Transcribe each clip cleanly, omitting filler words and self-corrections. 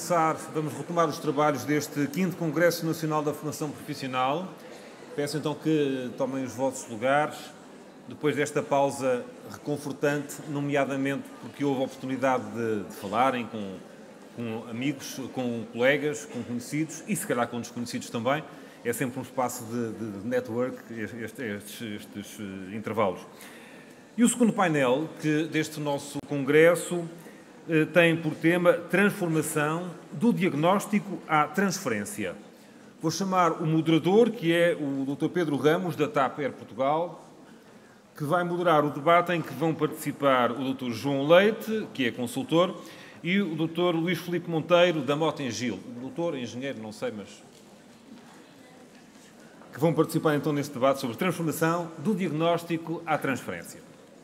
vamos retomar os trabalhos deste 5º Congresso Nacional da Formação Profissional. Peço então que tomem os vossos lugares, depois desta pausa reconfortante, nomeadamente porque houve a oportunidade de falarem com amigos, com colegas, com conhecidos e se calhar com desconhecidos também. É sempre um espaço de network, estes intervalos. E o segundo painel deste nosso congresso tem por tema Transformação do diagnóstico à transferência. Vou chamar o moderador, que é o Dr. Pedro Ramos, da TAP Air Portugal, que vai moderar o debate em que vão participar o Dr. João Leite, que é consultor, e o Dr. Luís Filipe Monteiro, da Mota-Engil. Doutor, engenheiro, não sei, mas... que vão participar então neste debate sobre transformação do diagnóstico à transferência.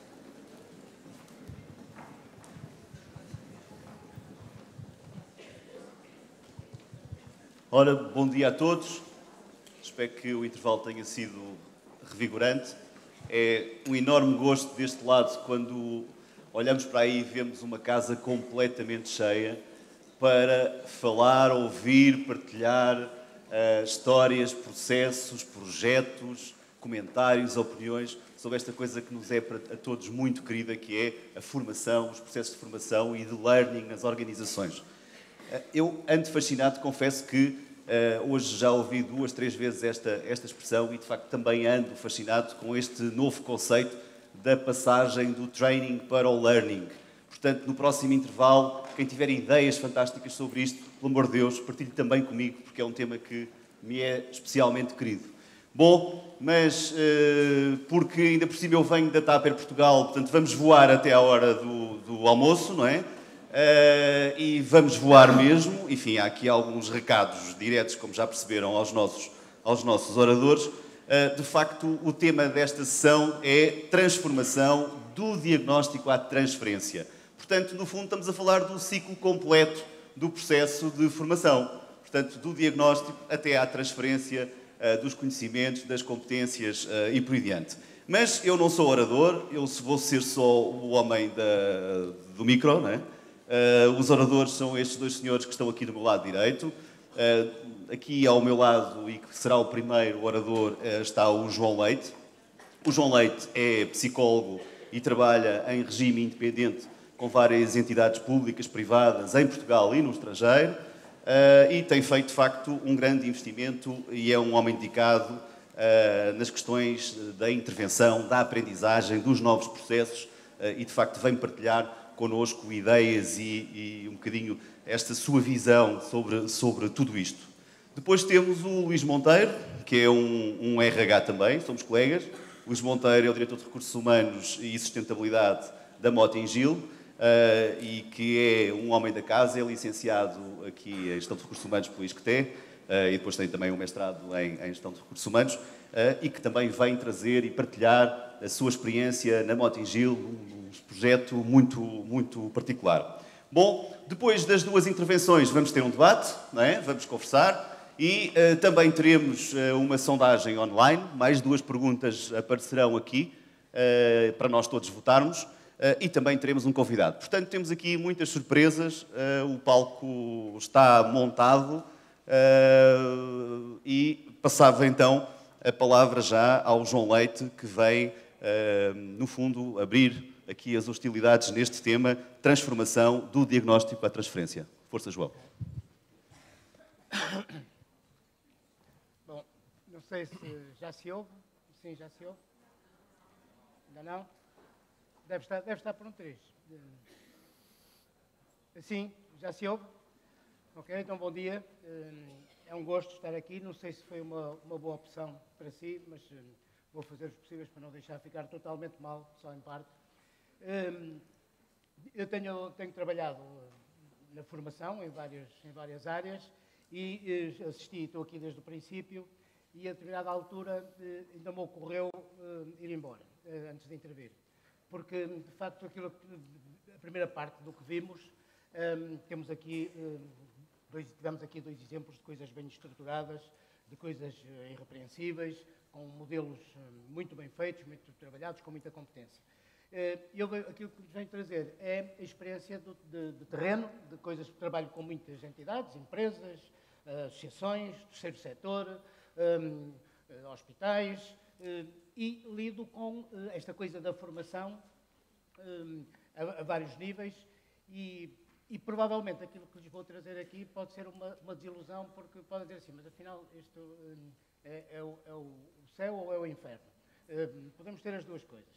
Ora, bom dia a todos. Espero que o intervalo tenha sido revigorante. É um enorme gosto deste lado quando olhamos para aí e vemos uma casa completamente cheia para falar, ouvir, partilhar histórias, processos, projetos, comentários, opiniões sobre esta coisa que nos é a todos muito querida, que é a formação, os processos de formação e de learning nas organizações. Eu ando fascinado, confesso que hoje já ouvi 2, 3 vezes esta expressão e, de facto, também ando fascinado com este novo conceito da passagem do training para o learning. Portanto, no próximo intervalo, quem tiver ideias fantásticas sobre isto, pelo amor de Deus, partilhe também comigo, porque é um tema que me é especialmente querido. Bom, mas porque ainda por cima eu venho da TAP Air Portugal, portanto vamos voar até à hora do almoço, não é? E vamos voar mesmo. Enfim, há aqui alguns recados diretos, como já perceberam, aos nossos oradores. De facto, o tema desta sessão é transformação do diagnóstico à transferência. Portanto, no fundo, estamos a falar do ciclo completo do processo de formação. Portanto, do diagnóstico até à transferência dos conhecimentos, das competências e por aí diante. Mas eu não sou orador, eu vou ser só o homem do micro, não é? Os oradores são estes 2 senhores que estão aqui do meu lado direito. Aqui ao meu lado, e que será o primeiro orador, está o João Leite. O João Leite é psicólogo e trabalha em regime independente com várias entidades públicas, privadas, em Portugal e no estrangeiro. E tem feito, de facto, um grande investimento e é um homem dedicado nas questões da intervenção, da aprendizagem, dos novos processos e, de facto, vem partilhar connosco ideias e um bocadinho esta sua visão sobre tudo isto. Depois temos o Luís Monteiro, que é um RH também, somos colegas. O Luís Monteiro é o Diretor de Recursos Humanos e Sustentabilidade da Mota-Engil e que é um homem da casa, é licenciado aqui em Gestão de Recursos Humanos pelo ISCTE e depois tem também um mestrado em Gestão de Recursos Humanos e que também vem trazer e partilhar a sua experiência na Mota-Engil, um projeto muito, muito particular. Bom, depois das 2 intervenções vamos ter um debate, não é? Vamos conversar e também teremos uma sondagem online, mais 2 perguntas aparecerão aqui para nós todos votarmos e também teremos um convidado. Portanto, temos aqui muitas surpresas, o palco está montado e passava então a palavra já ao João Leite, que vem, no fundo, abrir aqui as hostilidades neste tema, transformação do diagnóstico à transferência. Força, João. Bom, não sei se já se ouve. Sim, já se ouve. Ainda não? Deve estar por um 3. Sim, já se ouve? Ok, então bom dia. É um gosto estar aqui. Não sei se foi uma boa opção para si, mas vou fazer os possíveis para não deixar ficar totalmente mal, só em parte. Eu tenho trabalhado na formação em várias áreas e estou aqui desde o princípio e a determinada altura ainda me ocorreu ir embora, antes de intervir. Porque, de facto, a primeira parte do que vimos, tivemos aqui 2 exemplos de coisas bem estruturadas, de coisas irrepreensíveis, com modelos muito bem feitos, muito trabalhados, com muita competência. Aquilo que nos vem trazer é a experiência de terreno, de coisas que trabalho com muitas entidades, empresas, associações, terceiro setor, hospitais, e lido com esta coisa da formação a vários níveis e provavelmente aquilo que lhes vou trazer aqui pode ser uma desilusão, porque podem dizer assim, mas afinal isto é o céu ou é o inferno? Podemos ter as duas coisas.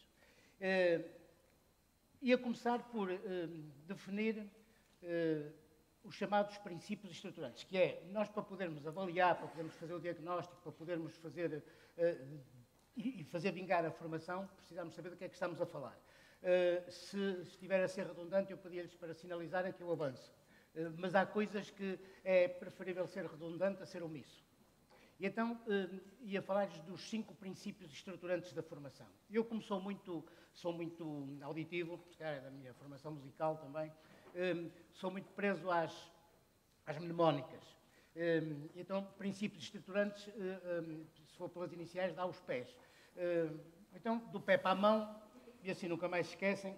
Ia começar por definir os chamados princípios estruturantes, que é, nós para podermos avaliar, para podermos fazer o diagnóstico, para podermos fazer e fazer vingar a formação, precisamos saber do que é que estamos a falar. Se estiver a ser redundante, eu pedia-lhes para sinalizarem que eu avanço. Mas há coisas que é preferível ser redundante a ser omisso. E então, ia falar-lhes dos 5 princípios estruturantes da formação. Eu, como sou muito auditivo, se calhar é da minha formação musical também, sou muito preso às mnemónicas. Então, princípios estruturantes, se for pelas iniciais, dá os pés. Então, do pé para a mão, e assim nunca mais se esquecem,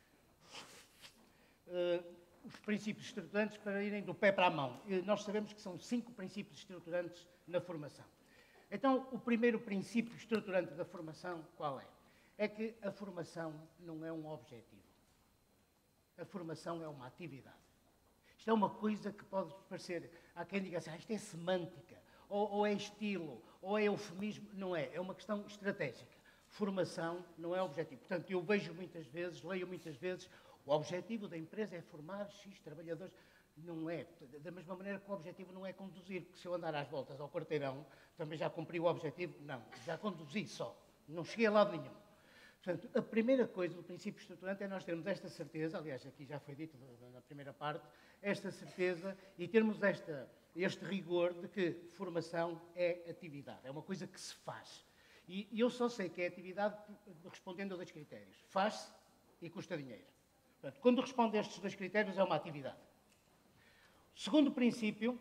os princípios estruturantes para irem do pé para a mão. Nós sabemos que são 5 princípios estruturantes na formação. Então, o primeiro princípio estruturante da formação, qual é? É que a formação não é um objetivo. A formação é uma atividade. Isto é uma coisa que pode parecer, há quem diga assim, isto é semântica, ou é estilo, ou é eufemismo. Não é, é uma questão estratégica. Formação não é objetivo. Portanto, eu vejo muitas vezes, leio muitas vezes, o objetivo da empresa é formar X trabalhadores. Não é. Da mesma maneira que o objetivo não é conduzir, porque se eu andar às voltas ao quarteirão, também já cumpri o objetivo? Não, já conduzi só. Não cheguei a lado nenhum. Portanto, a primeira coisa do princípio estruturante é nós termos esta certeza, aliás, aqui já foi dito na primeira parte, esta certeza e termos este rigor de que formação é atividade, é uma coisa que se faz. E eu só sei que é atividade respondendo a 2 critérios. Faz-se e custa dinheiro. Portanto, quando responde a estes 2 critérios, é uma atividade. Segundo princípio,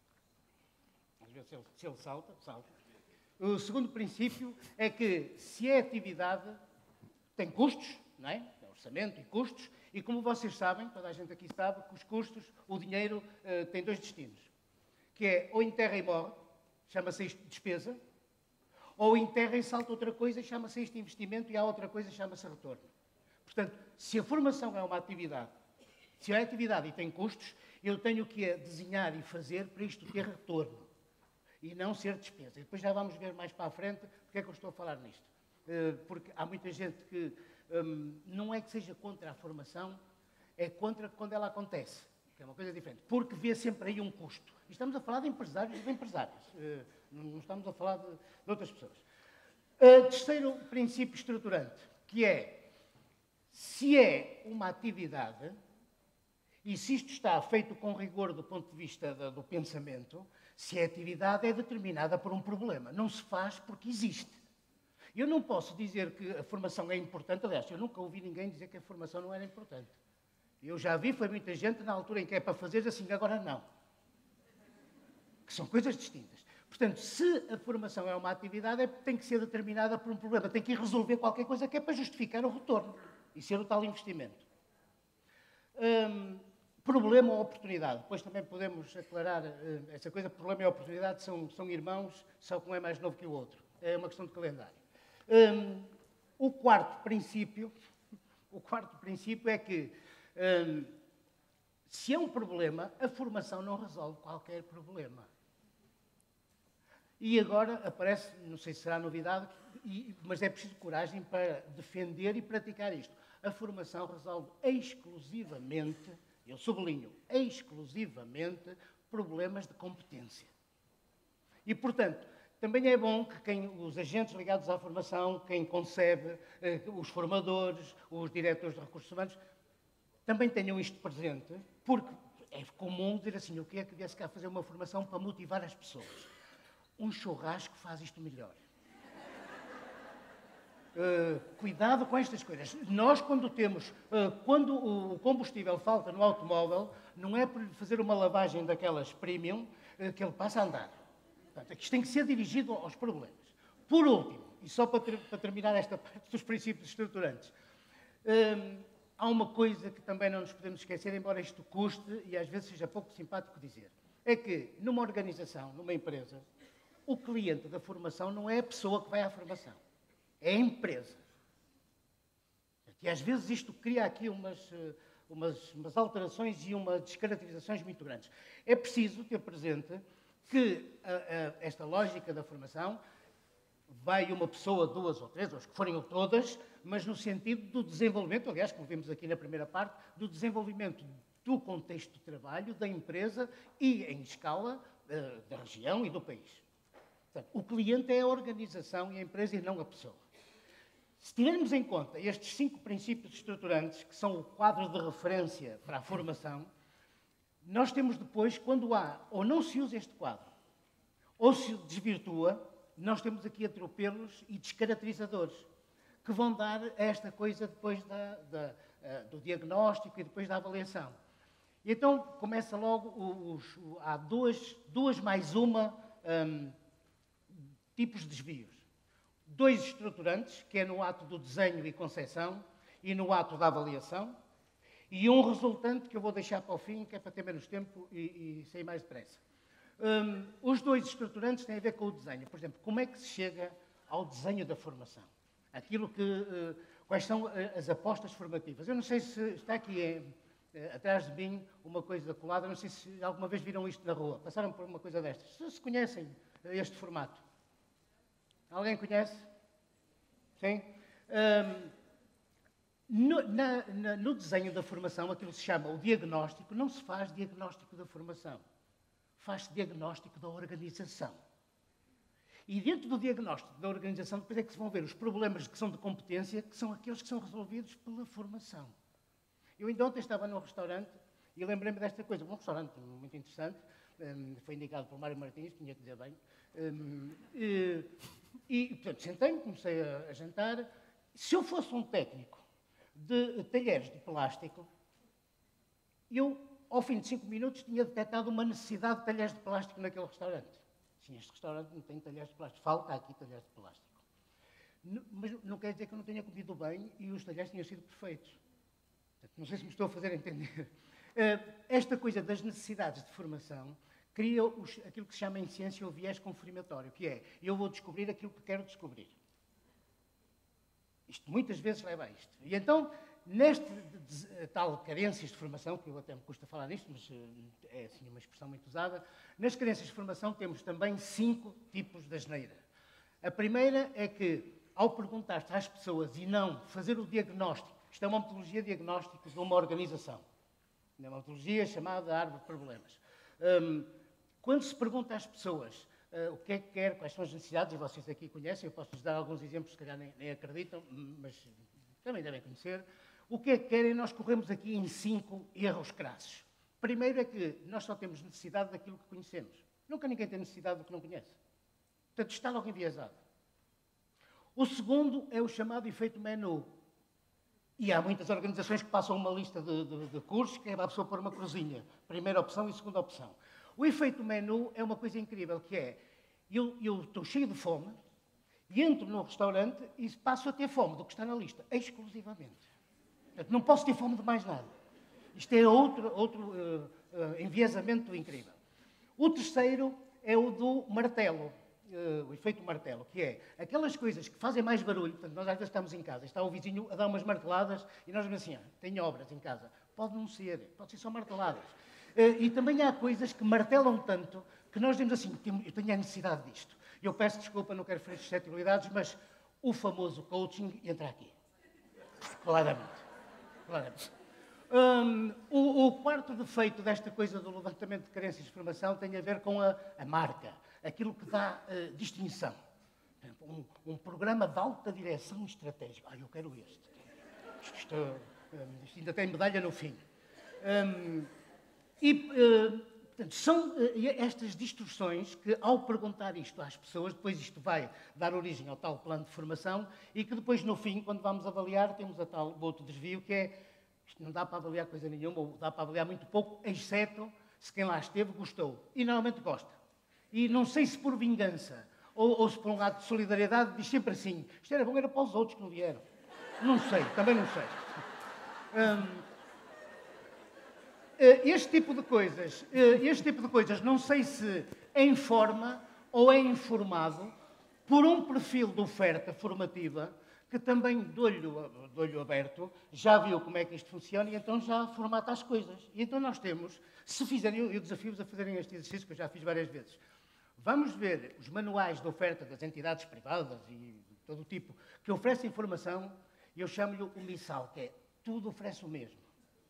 vamos ver se ele salta. O segundo princípio é que, se é atividade, tem custos, não é? Tem orçamento e custos, e como vocês sabem, toda a gente aqui sabe, que os custos, o dinheiro tem 2 destinos, que é ou enterra e morre, chama-se isto despesa, ou enterra e salta outra coisa, chama-se isto investimento, e há outra coisa, chama-se retorno. Portanto, se a formação é uma atividade, se é atividade e tem custos, eu tenho que desenhar e fazer para isto ter retorno e não ser despesa. E depois já vamos ver mais para a frente porque é que eu estou a falar nisto. Porque há muita gente que não é que seja contra a formação, é contra quando ela acontece, que é uma coisa diferente, porque vê sempre aí um custo. E estamos a falar de empresários e de empresárias, não estamos a falar de outras pessoas. Terceiro princípio estruturante, que é, se é uma atividade, e se isto está feito com rigor do ponto de vista do pensamento, se a atividade é determinada por um problema. Não se faz porque existe. Eu não posso dizer que a formação é importante. Aliás, eu nunca ouvi ninguém dizer que a formação não era importante. Eu já vi, foi muita gente na altura em que é para fazer assim, agora não. Que são coisas distintas. Portanto, se a formação é uma atividade, tem que ser determinada por um problema. Tem que resolver qualquer coisa que é para justificar o retorno e ser o tal investimento. Problema ou oportunidade. Depois também podemos aclarar essa coisa. Problema e oportunidade são irmãos, só que um é mais novo que o outro. É uma questão de calendário. O quarto princípio é que, se é um problema, a formação não resolve qualquer problema. E agora aparece, não sei se será novidade, mas é preciso coragem para defender e praticar isto. A formação resolve exclusivamente, eu sublinho, exclusivamente, problemas de competência. E, portanto, também é bom que os agentes ligados à formação, quem concebe, os formadores, os diretores de recursos humanos, também tenham isto presente, porque é comum dizer assim, o que é que viesse cá fazer uma formação para motivar as pessoas? Um churrasco faz isto melhor. Cuidado com estas coisas. Nós, quando o combustível falta no automóvel, não é por fazer uma lavagem daquelas premium que ele passa a andar. Portanto, isto tem que ser dirigido aos problemas. Por último, e só para terminar esta parte dos princípios estruturantes, Há uma coisa que também não nos podemos esquecer, embora isto custe e às vezes seja pouco simpático dizer, é que numa organização, numa empresa, o cliente da formação não é a pessoa que vai à formação, é a empresa. E às vezes isto cria aqui umas alterações e umas descaracterizações muito grandes. É preciso ter presente que esta lógica da formação vai uma pessoa, duas ou três, ou as que forem todas, mas no sentido do desenvolvimento, aliás, como vimos aqui na primeira parte, do desenvolvimento do contexto de trabalho, da empresa e em escala da região e do país. Portanto, o cliente é a organização e a empresa e não a pessoa. Se tivermos em conta estes 5 princípios estruturantes, que são o quadro de referência para a formação, nós temos depois, quando há ou não se usa este quadro, ou se desvirtua, nós temos aqui atropelos e descaracterizadores, que vão dar a esta coisa depois do diagnóstico e depois da avaliação. E então começa logo, há duas mais uma tipos de desvios. 2 estruturantes, que é no ato do desenho e concepção e no ato da avaliação, e um resultante que eu vou deixar para o fim, que é para ter menos tempo e sair mais depressa. Os 2 estruturantes têm a ver com o desenho. Por exemplo, como é que se chega ao desenho da formação? Quais são as apostas formativas? Eu não sei se está aqui atrás de mim uma coisa colada, não sei se alguma vez viram isto na rua, passaram por uma coisa destas. Se conhecem este formato? Alguém conhece? Sim? No desenho da formação, aquilo que se chama o diagnóstico, não se faz diagnóstico da formação. Faz-se diagnóstico da organização. E dentro do diagnóstico da organização, depois é que se vão ver os problemas que são de competência, que são aqueles que são resolvidos pela formação. Eu ainda ontem estava num restaurante e lembrei-me desta coisa. Um restaurante muito interessante, foi indicado por Mário Martins, tinha que dizer bem. Portanto, sentei-me, comecei a jantar. Se eu fosse um técnico de talheres de plástico, eu, ao fim de 5 minutos, tinha detectado uma necessidade de talheres de plástico naquele restaurante. Sim, este restaurante não tem talheres de plástico. Falta aqui talheres de plástico. Mas não quer dizer que eu não tenha comido bem e os talheres tinham sido perfeitos. Portanto, não sei se me estou a fazer entender. Esta coisa das necessidades de formação cria aquilo que se chama em ciência o viés confirmatório, que é, eu vou descobrir aquilo que quero descobrir. Isto muitas vezes leva a isto. E então, neste tal carências de formação, que eu até me custa falar nisto, mas é assim uma expressão muito usada, nas carências de formação temos também 5 tipos de asneira. A primeira é que, ao perguntar-te às pessoas e não fazer o diagnóstico, isto é uma metodologia diagnóstica de uma organização, é uma metodologia chamada árvore de problemas. Quando se pergunta às pessoas o que é que quer, quais são as necessidades, e vocês aqui conhecem, eu posso-lhes dar alguns exemplos, se calhar nem acreditam, mas também devem conhecer, o que é que querem, nós corremos aqui em 5 erros crassos. Primeiro é que nós só temos necessidade daquilo que conhecemos. Nunca ninguém tem necessidade do que não conhece. Portanto, está logo enviesado. O segundo é o chamado efeito menu. E há muitas organizações que passam uma lista de cursos que é a pessoa pôr uma cruzinha. Primeira opção e segunda opção. O efeito menu é uma coisa incrível, que é, eu estou cheio de fome e entro num restaurante e passo a ter fome do que está na lista, exclusivamente. Portanto, não posso ter fome de mais nada. Isto é outro enviesamento incrível. O terceiro é o do martelo, o efeito martelo, que é aquelas coisas que fazem mais barulho. Portanto, nós às vezes estamos em casa, está o vizinho a dar umas marteladas e nós dizemos assim, tenho obras em casa. Pode não ser, pode ser só marteladas. E também há coisas que martelam tanto que nós dizemos assim, eu tenho a necessidade disto. Eu peço desculpa, não quero ferir suscetibilidades, mas o famoso coaching entra aqui. Claramente. O quarto defeito desta coisa do levantamento de carências de formação tem a ver com a marca, aquilo que dá distinção. Um programa de alta direção estratégica. Eu quero este. Isto ainda tem medalha no fim. Portanto, são estas distorções que, ao perguntar isto às pessoas, depois isto vai dar origem ao tal plano de formação e que depois, no fim, quando vamos avaliar, temos o outro desvio, que é, isto não dá para avaliar coisa nenhuma, ou dá para avaliar muito pouco, exceto se quem lá esteve gostou. E normalmente gosta. E não sei se por vingança ou se por um ato de solidariedade, diz sempre assim, isto era bom, era para os outros que não vieram. Não sei, também não sei. Este tipo de coisas, não sei se é em forma ou é informado por um perfil de oferta formativa que também, de olho aberto, já viu como é que isto funciona e então já formata as coisas. E então nós temos, se fizerem, eu desafio-vos a fazerem este exercício que eu já fiz várias vezes. Vamos ver os manuais de oferta das entidades privadas e de todo o tipo que oferecem informação e eu chamo-lhe o missal, que é tudo oferece o mesmo.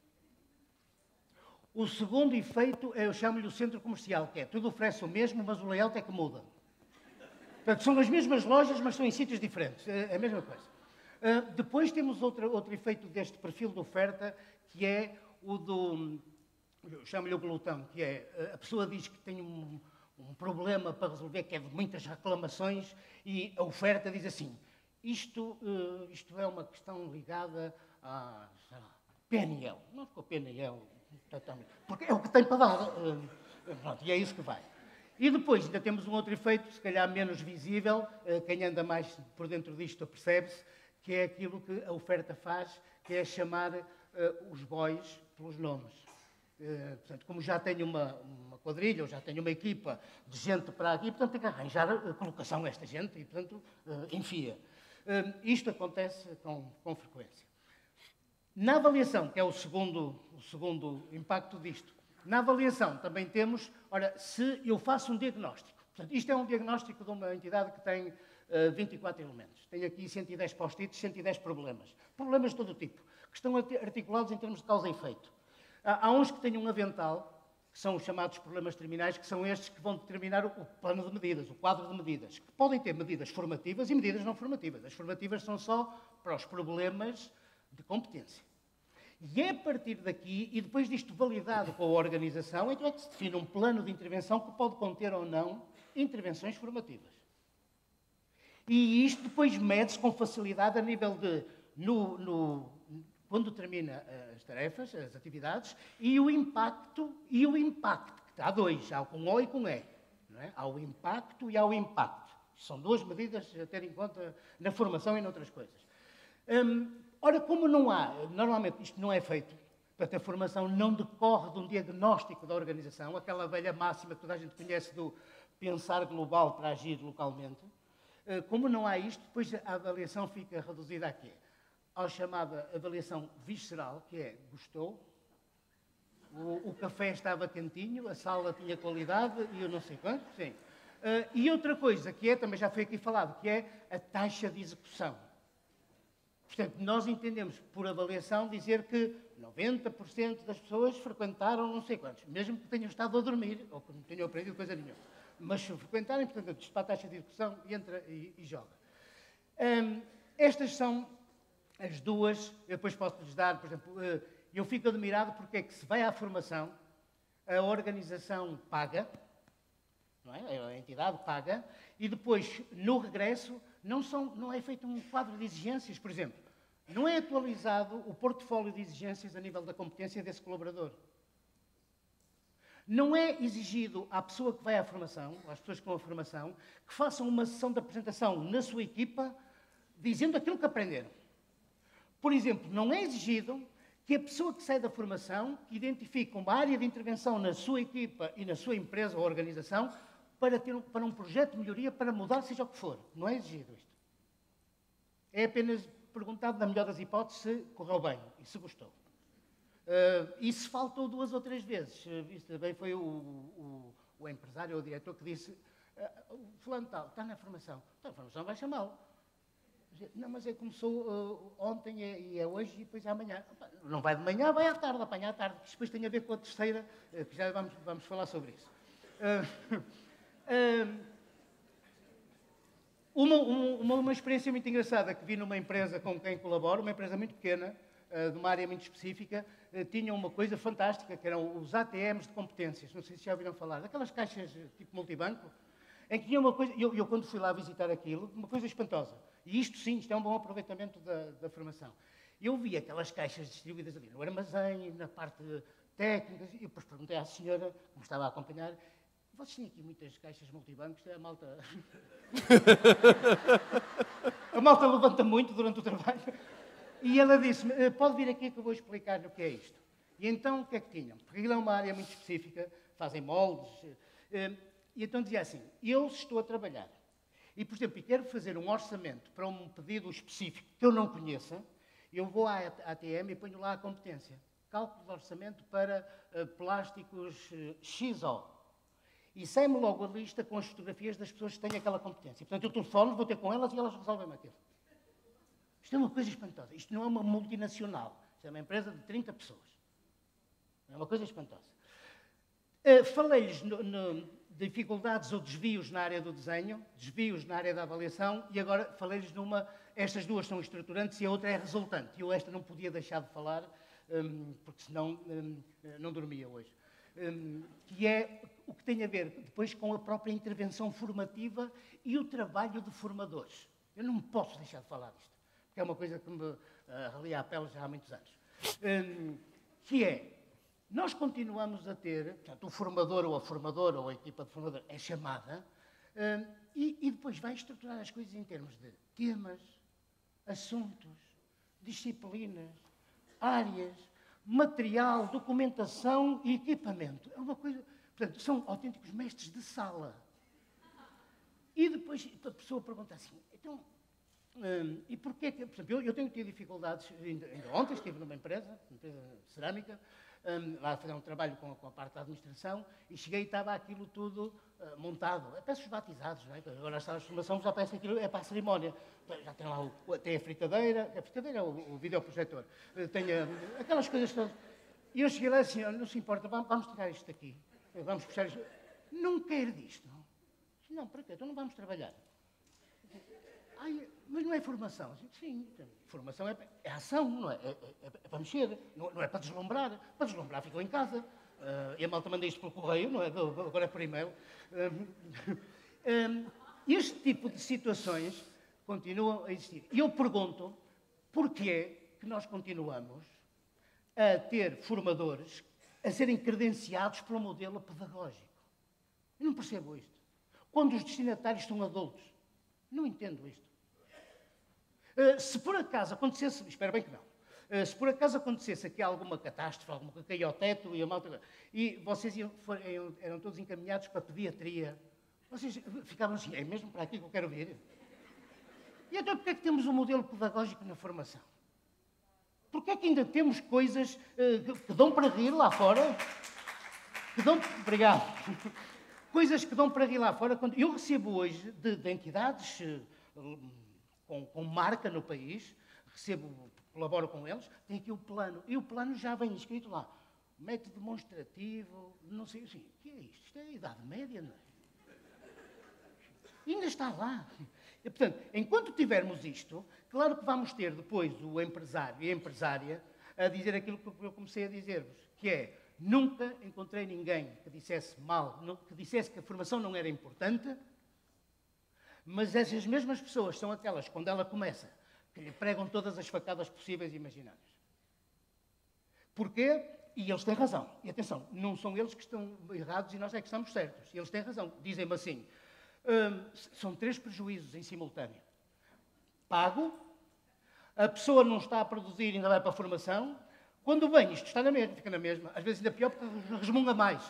O segundo efeito, eu chamo-lhe o centro comercial, que é tudo oferece o mesmo, mas o layout é que muda. Portanto, são as mesmas lojas, mas são em sítios diferentes. É a mesma coisa. Depois temos outro efeito deste perfil de oferta, que é o do... Eu chamo-lhe o glutão, que é... A pessoa diz que tem um problema para resolver, que é de muitas reclamações, e a oferta diz assim, isto é uma questão ligada à PNL. Não ficou PNL... Porque é o que tem para dar. Pronto, e é isso que vai. E depois ainda temos um outro efeito, se calhar menos visível, quem anda mais por dentro disto percebe-se, que é aquilo que a oferta faz, que é chamar os boys pelos nomes. Portanto, como já tenho uma quadrilha, ou já tenho uma equipa de gente para aqui, portanto, tem que arranjar a colocação a esta gente e, portanto, enfia. Isto acontece com frequência. Na avaliação, que é o segundo impacto disto, na avaliação também temos, ora, se eu faço um diagnóstico, portanto, isto é um diagnóstico de uma entidade que tem 24 elementos, tem aqui 110 post-its, 110 problemas de todo o tipo, que estão articulados em termos de causa e efeito. Há uns que têm um avental, que são os chamados problemas terminais, que são estes que vão determinar o plano de medidas, o quadro de medidas, que podem ter medidas formativas e medidas não formativas. As formativas são só para os problemas de competência. E é a partir daqui, e depois disto validado com a organização, então é que se define um plano de intervenção que pode conter ou não intervenções formativas. E isto depois mede-se com facilidade a nível de, quando termina as tarefas, as atividades, e o impacto, que há dois, há com O e com E. Não é? Há o impacto e há o impacto. São duas medidas a ter em conta na formação e noutras coisas. Ora, como não há, normalmente isto não é feito, portanto, a formação não decorre de um diagnóstico da organização, aquela velha máxima que toda a gente conhece do pensar global para agir localmente. Como não há isto, depois a avaliação fica reduzida a quê? À chamada avaliação visceral, que é gostou, o café estava quentinho, a sala tinha qualidade e eu não sei quanto, sim. E outra coisa que é, também já foi aqui falado, que é a taxa de execução. Portanto, nós entendemos por avaliação dizer que 90% das pessoas frequentaram não sei quantos, mesmo que tenham estado a dormir, ou que não tenham aprendido coisa nenhuma. Mas se frequentarem, portanto, dispara a taxa de execução e entra e joga. Estas são as duas, eu depois posso-lhes dar, por exemplo, eu fico admirado porque é que se vai à formação, a organização paga, não é? A entidade paga, e depois, no regresso, não é feito um quadro de exigências, por exemplo. Não é atualizado o portfólio de exigências a nível da competência desse colaborador. Não é exigido à pessoa que vai à formação, às pessoas que vão à formação, que façam uma sessão de apresentação na sua equipa, dizendo aquilo que aprenderam. Por exemplo, não é exigido que a pessoa que sai da formação, que identifique uma área de intervenção na sua equipa e na sua empresa ou organização, para um projeto de melhoria, para mudar seja o que for. Não é exigido isto. É apenas perguntado, na melhor das hipóteses, se correu bem e se gostou. E se faltou 2 ou 3 vezes. Isto também foi o empresário ou o diretor que disse fulano tal, está na formação. Então, a formação vai chamá-lo. Não, mas ele começou ontem e é hoje e depois é amanhã. Não vai de manhã, vai à tarde, apanha à tarde. Isto depois tem a ver com a terceira, que já vamos falar sobre isso. Uma experiência muito engraçada que vi numa empresa com quem colaboro, uma empresa muito pequena, de uma área muito específica, tinha uma coisa fantástica, que eram os ATMs de competências. Não sei se já ouviram falar. Daquelas caixas tipo multibanco, em que tinha uma coisa... Eu quando fui lá visitar aquilo, uma coisa espantosa. E isto sim, isto é um bom aproveitamento da formação. Eu vi aquelas caixas distribuídas ali no armazém, na parte técnica, e depois perguntei à senhora, que me estava a acompanhar, vocês têm aqui muitas caixas multibancos, a malta... a malta levanta muito durante o trabalho. E ela disse-me, pode vir aqui que eu vou explicar o que é isto. E então, o que é que tinham? Porque aquilo é uma área muito específica, fazem moldes. E então dizia assim, eu estou a trabalhar. E, por exemplo, quero fazer um orçamento para um pedido específico que eu não conheça, eu vou à ATM e ponho lá a competência. Cálculo de orçamento para plásticos XO. E sai-me logo a lista com as fotografias das pessoas que têm aquela competência. Portanto, eu telefono, vou ter com elas e elas resolvem aquilo. Isto é uma coisa espantosa. Isto não é uma multinacional. Isto é uma empresa de 30 pessoas. É uma coisa espantosa. Falei-lhes de dificuldades ou desvios na área do desenho, desvios na área da avaliação, e agora falei-lhes numa... Estas duas são estruturantes e a outra é resultante. E eu esta não podia deixar de falar, porque senão não dormia hoje. Que é o que tem a ver depois com a própria intervenção formativa e o trabalho de formadores. Eu não posso deixar de falar disto, porque é uma coisa que me relia à pele já há muitos anos. Que é, nós continuamos a ter, portanto, o formador ou a formadora ou a equipa de formador é chamada e depois vai estruturar as coisas em termos de temas, assuntos, disciplinas, áreas, material, documentação e equipamento. É uma coisa... Portanto, são autênticos mestres de sala. E depois a pessoa pergunta assim, então, e porquê que... Por exemplo, eu tenho tido dificuldades, ainda ontem estive numa empresa de cerâmica, lá a fazer um trabalho com a parte da administração, e cheguei e estava aquilo tudo montado. Parece os batizados, não é? Agora as salas de formação já parece que aquilo é para a cerimónia. Já tem lá tem a fritadeira é o videoprojetor, tem aquelas coisas todas. E eu cheguei lá assim, não se importa, vamos tirar isto daqui, vamos puxar isto. Não quero disto. Não, para quê? Então não vamos trabalhar. Ai, mas não é formação. Sim, formação é ação, não é? É para mexer, não é para deslumbrar. Para deslumbrar ficou em casa. E a malta manda isto pelo correio, não é? Agora é por e-mail. Este tipo de situações continuam a existir. E eu pergunto, porquê que nós continuamos a ter formadores a serem credenciados pelo modelo pedagógico? Eu não percebo isto. Quando os destinatários são adultos. Não entendo isto. Se por acaso acontecesse, espero bem que não, se por acaso acontecesse aqui alguma catástrofe, alguma coisa, caía ao teto e a malta... E vocês eram todos encaminhados para a pediatria, vocês ficavam assim, é mesmo para aqui que eu quero vir? E então porquê é que temos um modelo pedagógico na formação? Porquê é que ainda temos coisas que dão para rir lá fora? Obrigado. Coisas que dão para rir lá fora. Eu recebo hoje de entidades com marca no país, colaboro com eles, tem aqui o plano. E o plano já vem escrito lá. Método demonstrativo, não sei assim. O que é isto? Isto é a Idade Média, não é? E ainda está lá. E, portanto, enquanto tivermos isto, claro que vamos ter depois o empresário e a empresária a dizer aquilo que eu comecei a dizer-vos, que é, nunca encontrei ninguém que dissesse mal, que dissesse que a formação não era importante, mas essas mesmas pessoas são aquelas, quando ela começa, que lhe pregam todas as facadas possíveis e imaginárias. Porquê? E eles têm razão. E atenção, não são eles que estão errados e nós é que estamos certos. Eles têm razão. Dizem-me assim, são 3 prejuízos em simultâneo. Pago, a pessoa não está a produzir e ainda vai para a formação. Quando vem, isto está na mesma, fica na mesma. Às vezes ainda pior porque resmunga mais.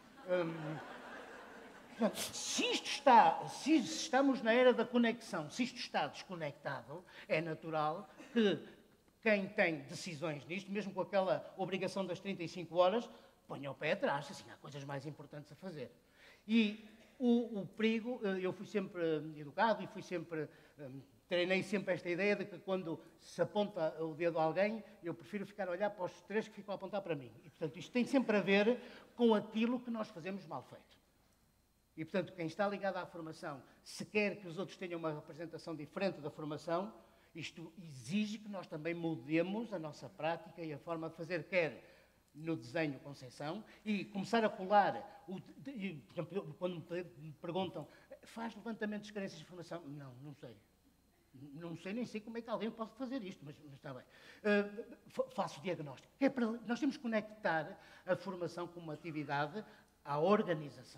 Portanto, se estamos na era da conexão, se isto está desconectado, é natural que quem tem decisões nisto, mesmo com aquela obrigação das 35 horas, ponha o pé atrás, assim, há coisas mais importantes a fazer. E o perigo, eu fui sempre educado e treinei sempre esta ideia de que quando se aponta o dedo a alguém, eu prefiro ficar a olhar para os 3 que ficam a apontar para mim. E, portanto, isto tem sempre a ver com aquilo que nós fazemos mal feito. E, portanto, quem está ligado à formação, se quer que os outros tenham uma representação diferente da formação, isto exige que nós também mudemos a nossa prática e a forma de fazer, quer no desenho concepção, e começar a colar, por exemplo, quando me perguntam, faz levantamento de carências de formação? Não sei. Não sei, nem sei como é que alguém pode fazer isto, mas está bem. Faço diagnóstico. Nós temos que conectar a formação como uma atividade à organização.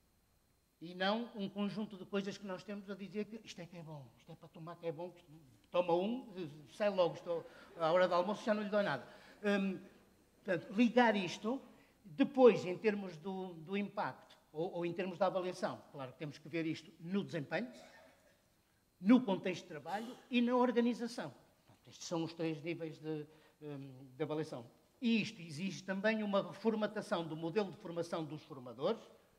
E não um conjunto de coisas que nós temos a dizer que isto é bom, isto é para tomar que é bom, toma um, sai logo, estou à hora do almoço, já não lhe dou nada. Portanto, ligar isto, depois, em termos do impacto, ou em termos da avaliação, claro que temos que ver isto no desempenho, no contexto de trabalho e na organização. Portanto, estes são os 3 níveis de avaliação. E isto exige também uma reformatação do modelo de formação dos formadores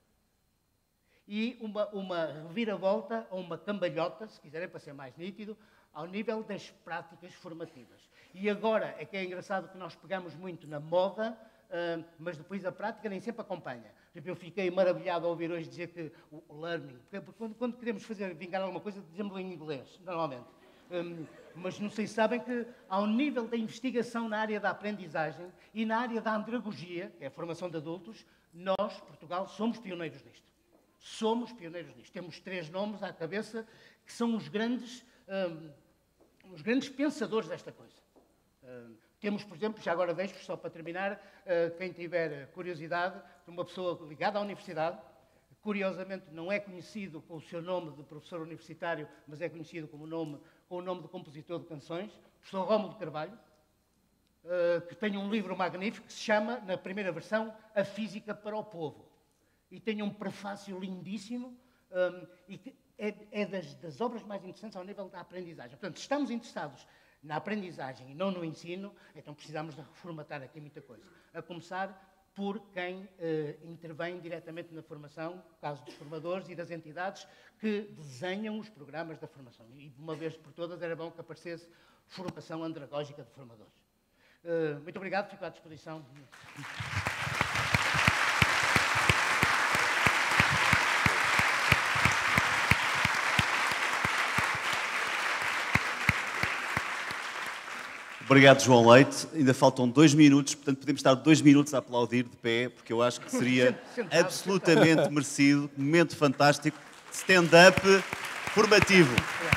e uma reviravolta ou uma cambalhota, se quiserem, para ser mais nítido, ao nível das práticas formativas. E agora é que é engraçado que nós pegamos muito na moda, mas depois a prática nem sempre acompanha. Por exemplo, eu fiquei maravilhado ao ouvir hoje dizer que o learning, porque quando queremos vingar alguma coisa, dizemos em inglês, normalmente. Mas não sei se sabem que, ao nível da investigação na área da aprendizagem e na área da andragogia, que é a formação de adultos, nós, Portugal, somos pioneiros nisto. Somos pioneiros nisto. Temos 3 nomes à cabeça que são os grandes pensadores desta coisa. Temos, por exemplo, já agora deixo, só para terminar, quem tiver curiosidade, de uma pessoa ligada à universidade, curiosamente não é conhecido com o seu nome de professor universitário, mas é conhecido com o nome de compositor de canções, o professor Rómulo Carvalho, que tem um livro magnífico que se chama, na primeira versão, A Física para o Povo. E tem um prefácio lindíssimo e que é das obras mais interessantes ao nível da aprendizagem. Portanto, se estamos interessados na aprendizagem e não no ensino, então precisamos de reformatar aqui muita coisa. A começar por quem intervém diretamente na formação, no caso dos formadores e das entidades que desenham os programas da formação. E, de uma vez por todas, era bom que aparecesse formação andragógica de formadores. Muito obrigado, fico à disposição. Obrigado, João Leite. Ainda faltam 2 minutos, portanto podemos estar 2 minutos a aplaudir de pé, porque eu acho que seria absolutamente merecido. Momento fantástico, stand-up formativo.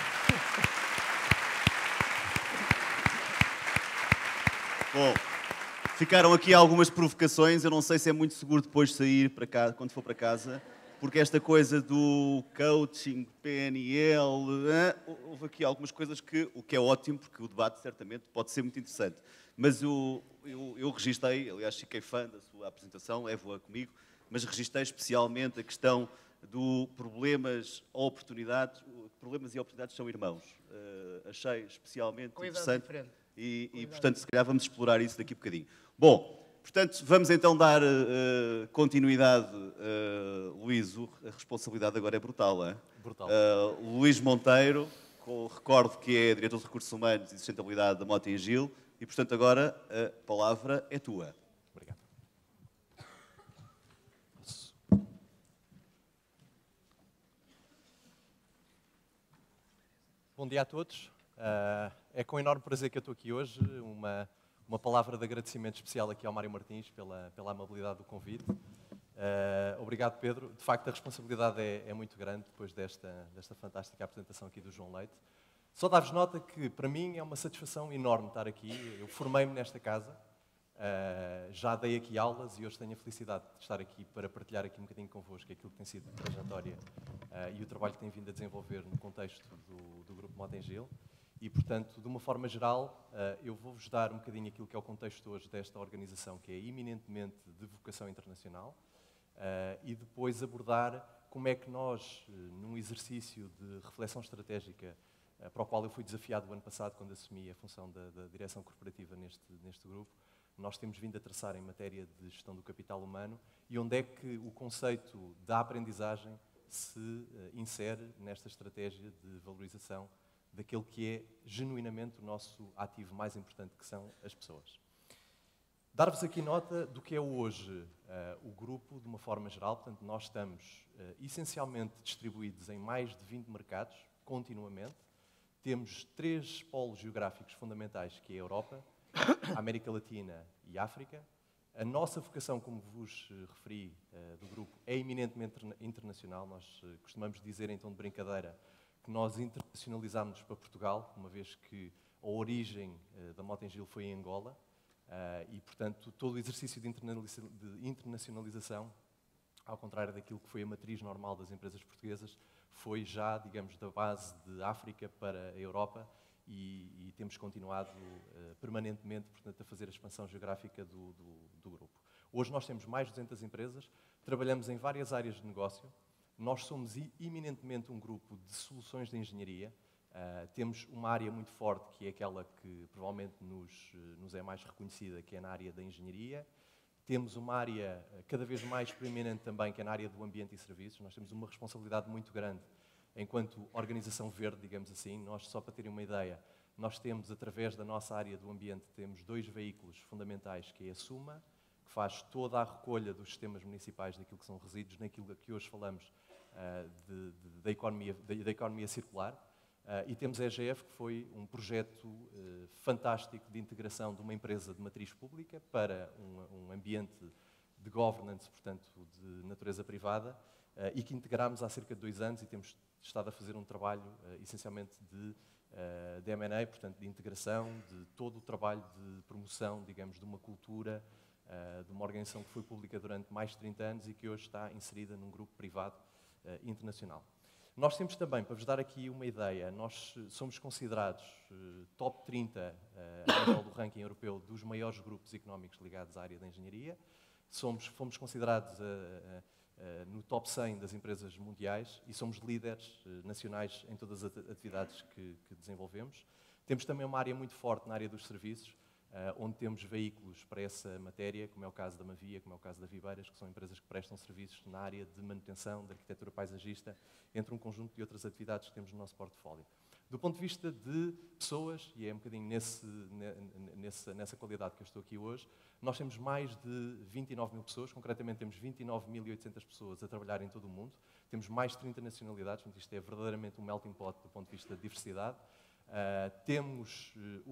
Bom, ficaram aqui algumas provocações. Eu não sei se é muito seguro depois sair para casa, quando for para casa, porque esta coisa do coaching, PNL, houve aqui algumas coisas o que é ótimo, porque o debate certamente pode ser muito interessante. Mas eu registrei, aliás fiquei fã da sua apresentação, levo-a comigo, mas registrei especialmente a questão do problemas e oportunidades são irmãos. Achei especialmente interessante e portanto, se calhar vamos explorar isso daqui a bocadinho. Bom, portanto, vamos então dar continuidade, Luís, a responsabilidade agora é brutal, hein? Brutal. Luís Monteiro, recordo que é Diretor de Recursos Humanos e Sustentabilidade da Mota-Engil, e portanto agora a palavra é tua. Obrigado. Bom dia a todos. É com enorme prazer que eu estou aqui hoje. Uma palavra de agradecimento especial aqui ao Mário Martins pela amabilidade do convite. Obrigado, Pedro. De facto, a responsabilidade é muito grande depois desta fantástica apresentação aqui do João Leite. Só dar-vos nota que, para mim, é uma satisfação enorme estar aqui. Eu formei-me nesta casa, já dei aqui aulas e hoje tenho a felicidade de estar aqui para partilhar aqui um bocadinho convosco aquilo que tem sido a trajetória e o trabalho que tem vindo a desenvolver no contexto do Grupo Mota-Engil. E, portanto, de uma forma geral, eu vou-vos dar um bocadinho aquilo que é o contexto hoje desta organização, que é eminentemente de vocação internacional, e depois abordar como é que nós, num exercício de reflexão estratégica, para o qual eu fui desafiado o ano passado, quando assumi a função da direção corporativa neste grupo, nós temos vindo a traçar em matéria de gestão do capital humano e onde é que o conceito da aprendizagem se insere nesta estratégia de valorização daquele que é genuinamente o nosso ativo mais importante, que são as pessoas. Dar-vos aqui nota do que é hoje o grupo, de uma forma geral. Portanto, nós estamos essencialmente distribuídos em mais de 20 mercados, continuamente. Temos 3 polos geográficos fundamentais, que é a Europa, a América Latina e a África. A nossa vocação, como vos referi, do grupo, é eminentemente internacional. Nós costumamos dizer, em tom de brincadeira, que nós internacionalizámos para Portugal, uma vez que a origem da Mota-Engil foi em Angola, e, portanto, todo o exercício de internacionalização, ao contrário daquilo que foi a matriz normal das empresas portuguesas, foi já, digamos, da base de África para a Europa, e temos continuado permanentemente, portanto, a fazer a expansão geográfica do grupo. Hoje nós temos mais de 200 empresas, trabalhamos em várias áreas de negócio, nós somos eminentemente um grupo de soluções de engenharia, temos uma área muito forte que é aquela que provavelmente nos é mais reconhecida, que é na área da engenharia. Temos uma área cada vez mais preeminente também, que é na área do ambiente e serviços. Nós temos uma responsabilidade muito grande enquanto organização verde, digamos assim. Nós, só para terem uma ideia, nós temos, através da nossa área do ambiente, temos 2 veículos fundamentais, que é a SUMA, que faz toda a recolha dos sistemas municipais daquilo que são resíduos, naquilo que hoje falamos da economia circular. E temos a EGF, que foi um projeto fantástico de integração de uma empresa de matriz pública para um ambiente de governance, portanto, de natureza privada, e que integramos há cerca de 2 anos e temos estado a fazer um trabalho essencialmente de M&A, portanto, de integração, de todo o trabalho de promoção, digamos, de uma cultura, de uma organização que foi pública durante mais de 30 anos e que hoje está inserida num grupo privado internacional. Nós temos também, para vos dar aqui uma ideia, nós somos considerados top 30 a nível do ranking europeu dos maiores grupos económicos ligados à área da engenharia. Fomos considerados no top 100 das empresas mundiais e somos líderes nacionais em todas as atividades que desenvolvemos. Temos também uma área muito forte na área dos serviços, onde temos veículos para essa matéria, como é o caso da Mavia, como é o caso da Vibeiras, que são empresas que prestam serviços na área de manutenção, de arquitetura paisagista, entre um conjunto de outras atividades que temos no nosso portfólio. Do ponto de vista de pessoas, e é um bocadinho nessa qualidade que eu estou aqui hoje, nós temos mais de 29 mil pessoas, concretamente temos 29.800 pessoas a trabalhar em todo o mundo, temos mais de 30 nacionalidades, portanto isto é verdadeiramente um melting pot do ponto de vista de diversidade. Temos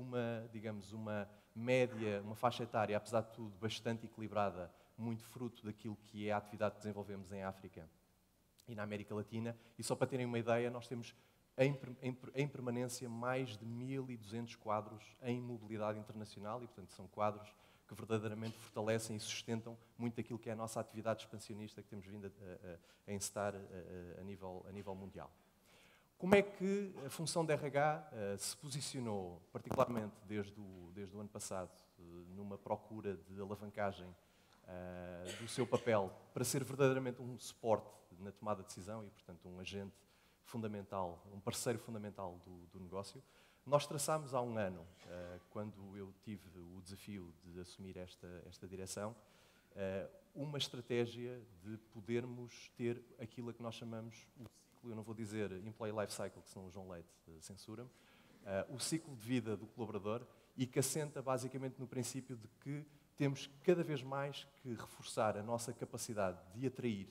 uma média, uma faixa etária, apesar de tudo, bastante equilibrada, muito fruto daquilo que é a atividade que desenvolvemos em África e na América Latina. E só para terem uma ideia, nós temos em permanência mais de 1.200 quadros em mobilidade internacional e, portanto, são quadros que verdadeiramente fortalecem e sustentam muito aquilo que é a nossa atividade expansionista que temos vindo a encetar a nível mundial. Como é que a função de RH se posicionou, particularmente desde o ano passado, numa procura de alavancagem do seu papel para ser verdadeiramente um suporte na tomada de decisão e, portanto, um agente fundamental, um parceiro fundamental do negócio? Nós traçámos há um ano, quando eu tive o desafio de assumir esta direção, uma estratégia de podermos ter aquilo a que nós chamamos eu não vou dizer Employee Life Cycle, que senão o João Leite censura-me, o ciclo de vida do colaborador e que assenta basicamente no princípio de que temos cada vez mais que reforçar a nossa capacidade de atrair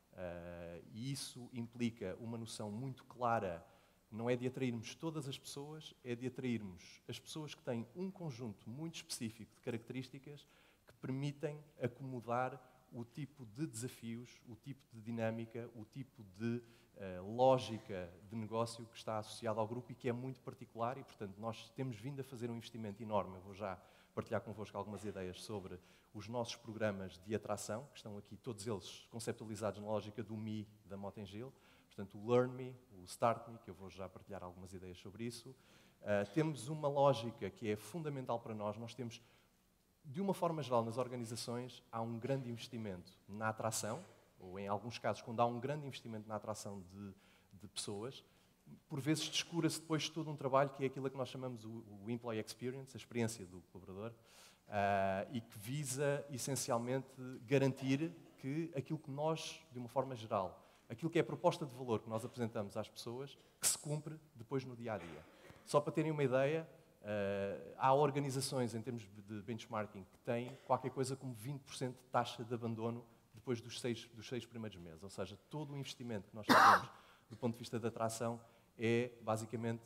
e isso implica uma noção muito clara, não é de atrairmos todas as pessoas, é de atrairmos as pessoas que têm um conjunto muito específico de características que permitem acomodar o tipo de desafios, o tipo de dinâmica, o tipo de lógica de negócio que está associado ao grupo e que é muito particular e, portanto, nós temos vindo a fazer um investimento enorme. Eu vou já partilhar convosco algumas ideias sobre os nossos programas de atração, que estão aqui todos eles conceptualizados na lógica do Me da Motengil. Portanto, o Learn Me, o Start Me, que eu vou já partilhar algumas ideias sobre isso. Temos uma lógica que é fundamental para nós. Nós temos, de uma forma geral, nas organizações, há um grande investimento na atração, ou em alguns casos, quando há um grande investimento na atração de pessoas, por vezes descura-se depois todo um trabalho que é aquilo que nós chamamos o Employee Experience, a experiência do colaborador, e que visa, essencialmente, garantir que aquilo que nós, de uma forma geral, aquilo que é a proposta de valor que nós apresentamos às pessoas, que se cumpre depois no dia-a-dia. Só para terem uma ideia, há organizações, em termos de benchmarking, que têm qualquer coisa como 20% de taxa de abandono depois dos seis primeiros meses. Ou seja, todo o investimento que nós fazemos do ponto de vista da atração é, basicamente,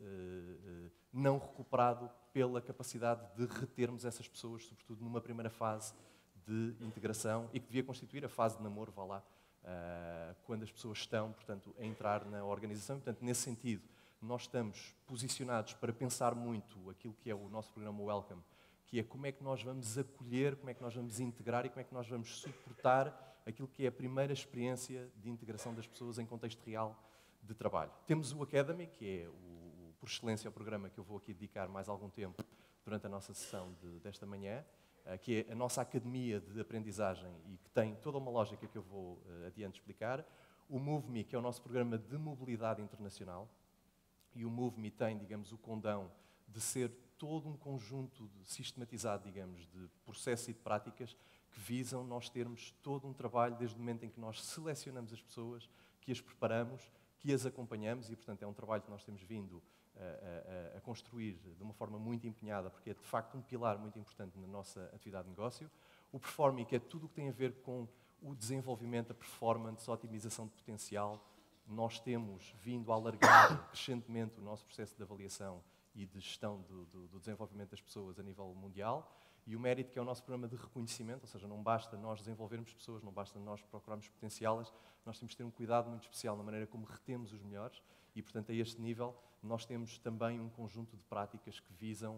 não recuperado pela capacidade de retermos essas pessoas, sobretudo numa primeira fase de integração e que devia constituir a fase de namoro, vá lá, quando as pessoas estão, portanto, a entrar na organização. Portanto, nesse sentido, nós estamos posicionados para pensar muito aquilo que é o nosso programa Welcome, que é como é que nós vamos acolher, como é que nós vamos integrar e como é que nós vamos suportar aquilo que é a primeira experiência de integração das pessoas em contexto real de trabalho. Temos o Academy, que é o por excelência, o programa que eu vou aqui dedicar mais algum tempo durante a nossa sessão desta manhã, que é a nossa academia de aprendizagem e que tem toda uma lógica que eu vou adiante explicar. O MoveMe, que é o nosso programa de mobilidade internacional, e o MoveMe tem, digamos, o condão de ser todo um conjunto sistematizado, digamos, de processos e de práticas que visam nós termos todo um trabalho desde o momento em que nós selecionamos as pessoas, que as preparamos, que as acompanhamos e, portanto, é um trabalho que nós temos vindo a construir de uma forma muito empenhada, porque é, de facto, um pilar muito importante na nossa atividade de negócio. O Performing, que é tudo o que tem a ver com o desenvolvimento, a performance, a otimização de potencial. Nós temos vindo a alargar crescentemente o nosso processo de avaliação e de gestão do desenvolvimento das pessoas a nível mundial. E o Merit, que é o nosso programa de reconhecimento, ou seja, não basta nós desenvolvermos pessoas, não basta nós procurarmos potenciá-las, nós temos de ter um cuidado muito especial na maneira como retemos os melhores e, portanto, a este nível, nós temos também um conjunto de práticas que visam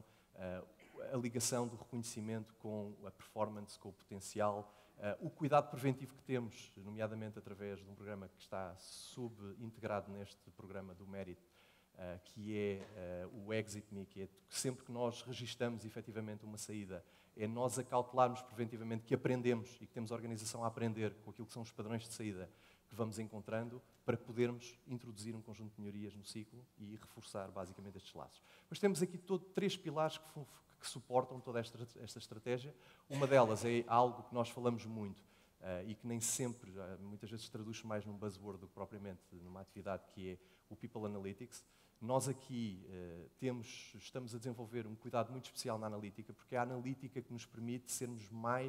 a ligação do reconhecimento com a performance, com o potencial, o cuidado preventivo que temos, nomeadamente através de um programa que está subintegrado neste programa do Merit, que é o Exit Me, que é sempre que nós registamos efetivamente uma saída, é nós acautelarmos preventivamente que aprendemos e que temos a organização a aprender com aquilo que são os padrões de saída que vamos encontrando para podermos introduzir um conjunto de melhorias no ciclo e reforçar basicamente estes laços. Mas temos aqui três pilares que suportam toda esta estratégia. Uma delas é algo que nós falamos muito e que nem sempre, muitas vezes traduz mais num buzzword do que propriamente numa atividade, que é o People Analytics. Nós aqui estamos a desenvolver um cuidado muito especial na analítica, porque é a analítica que nos permite sermos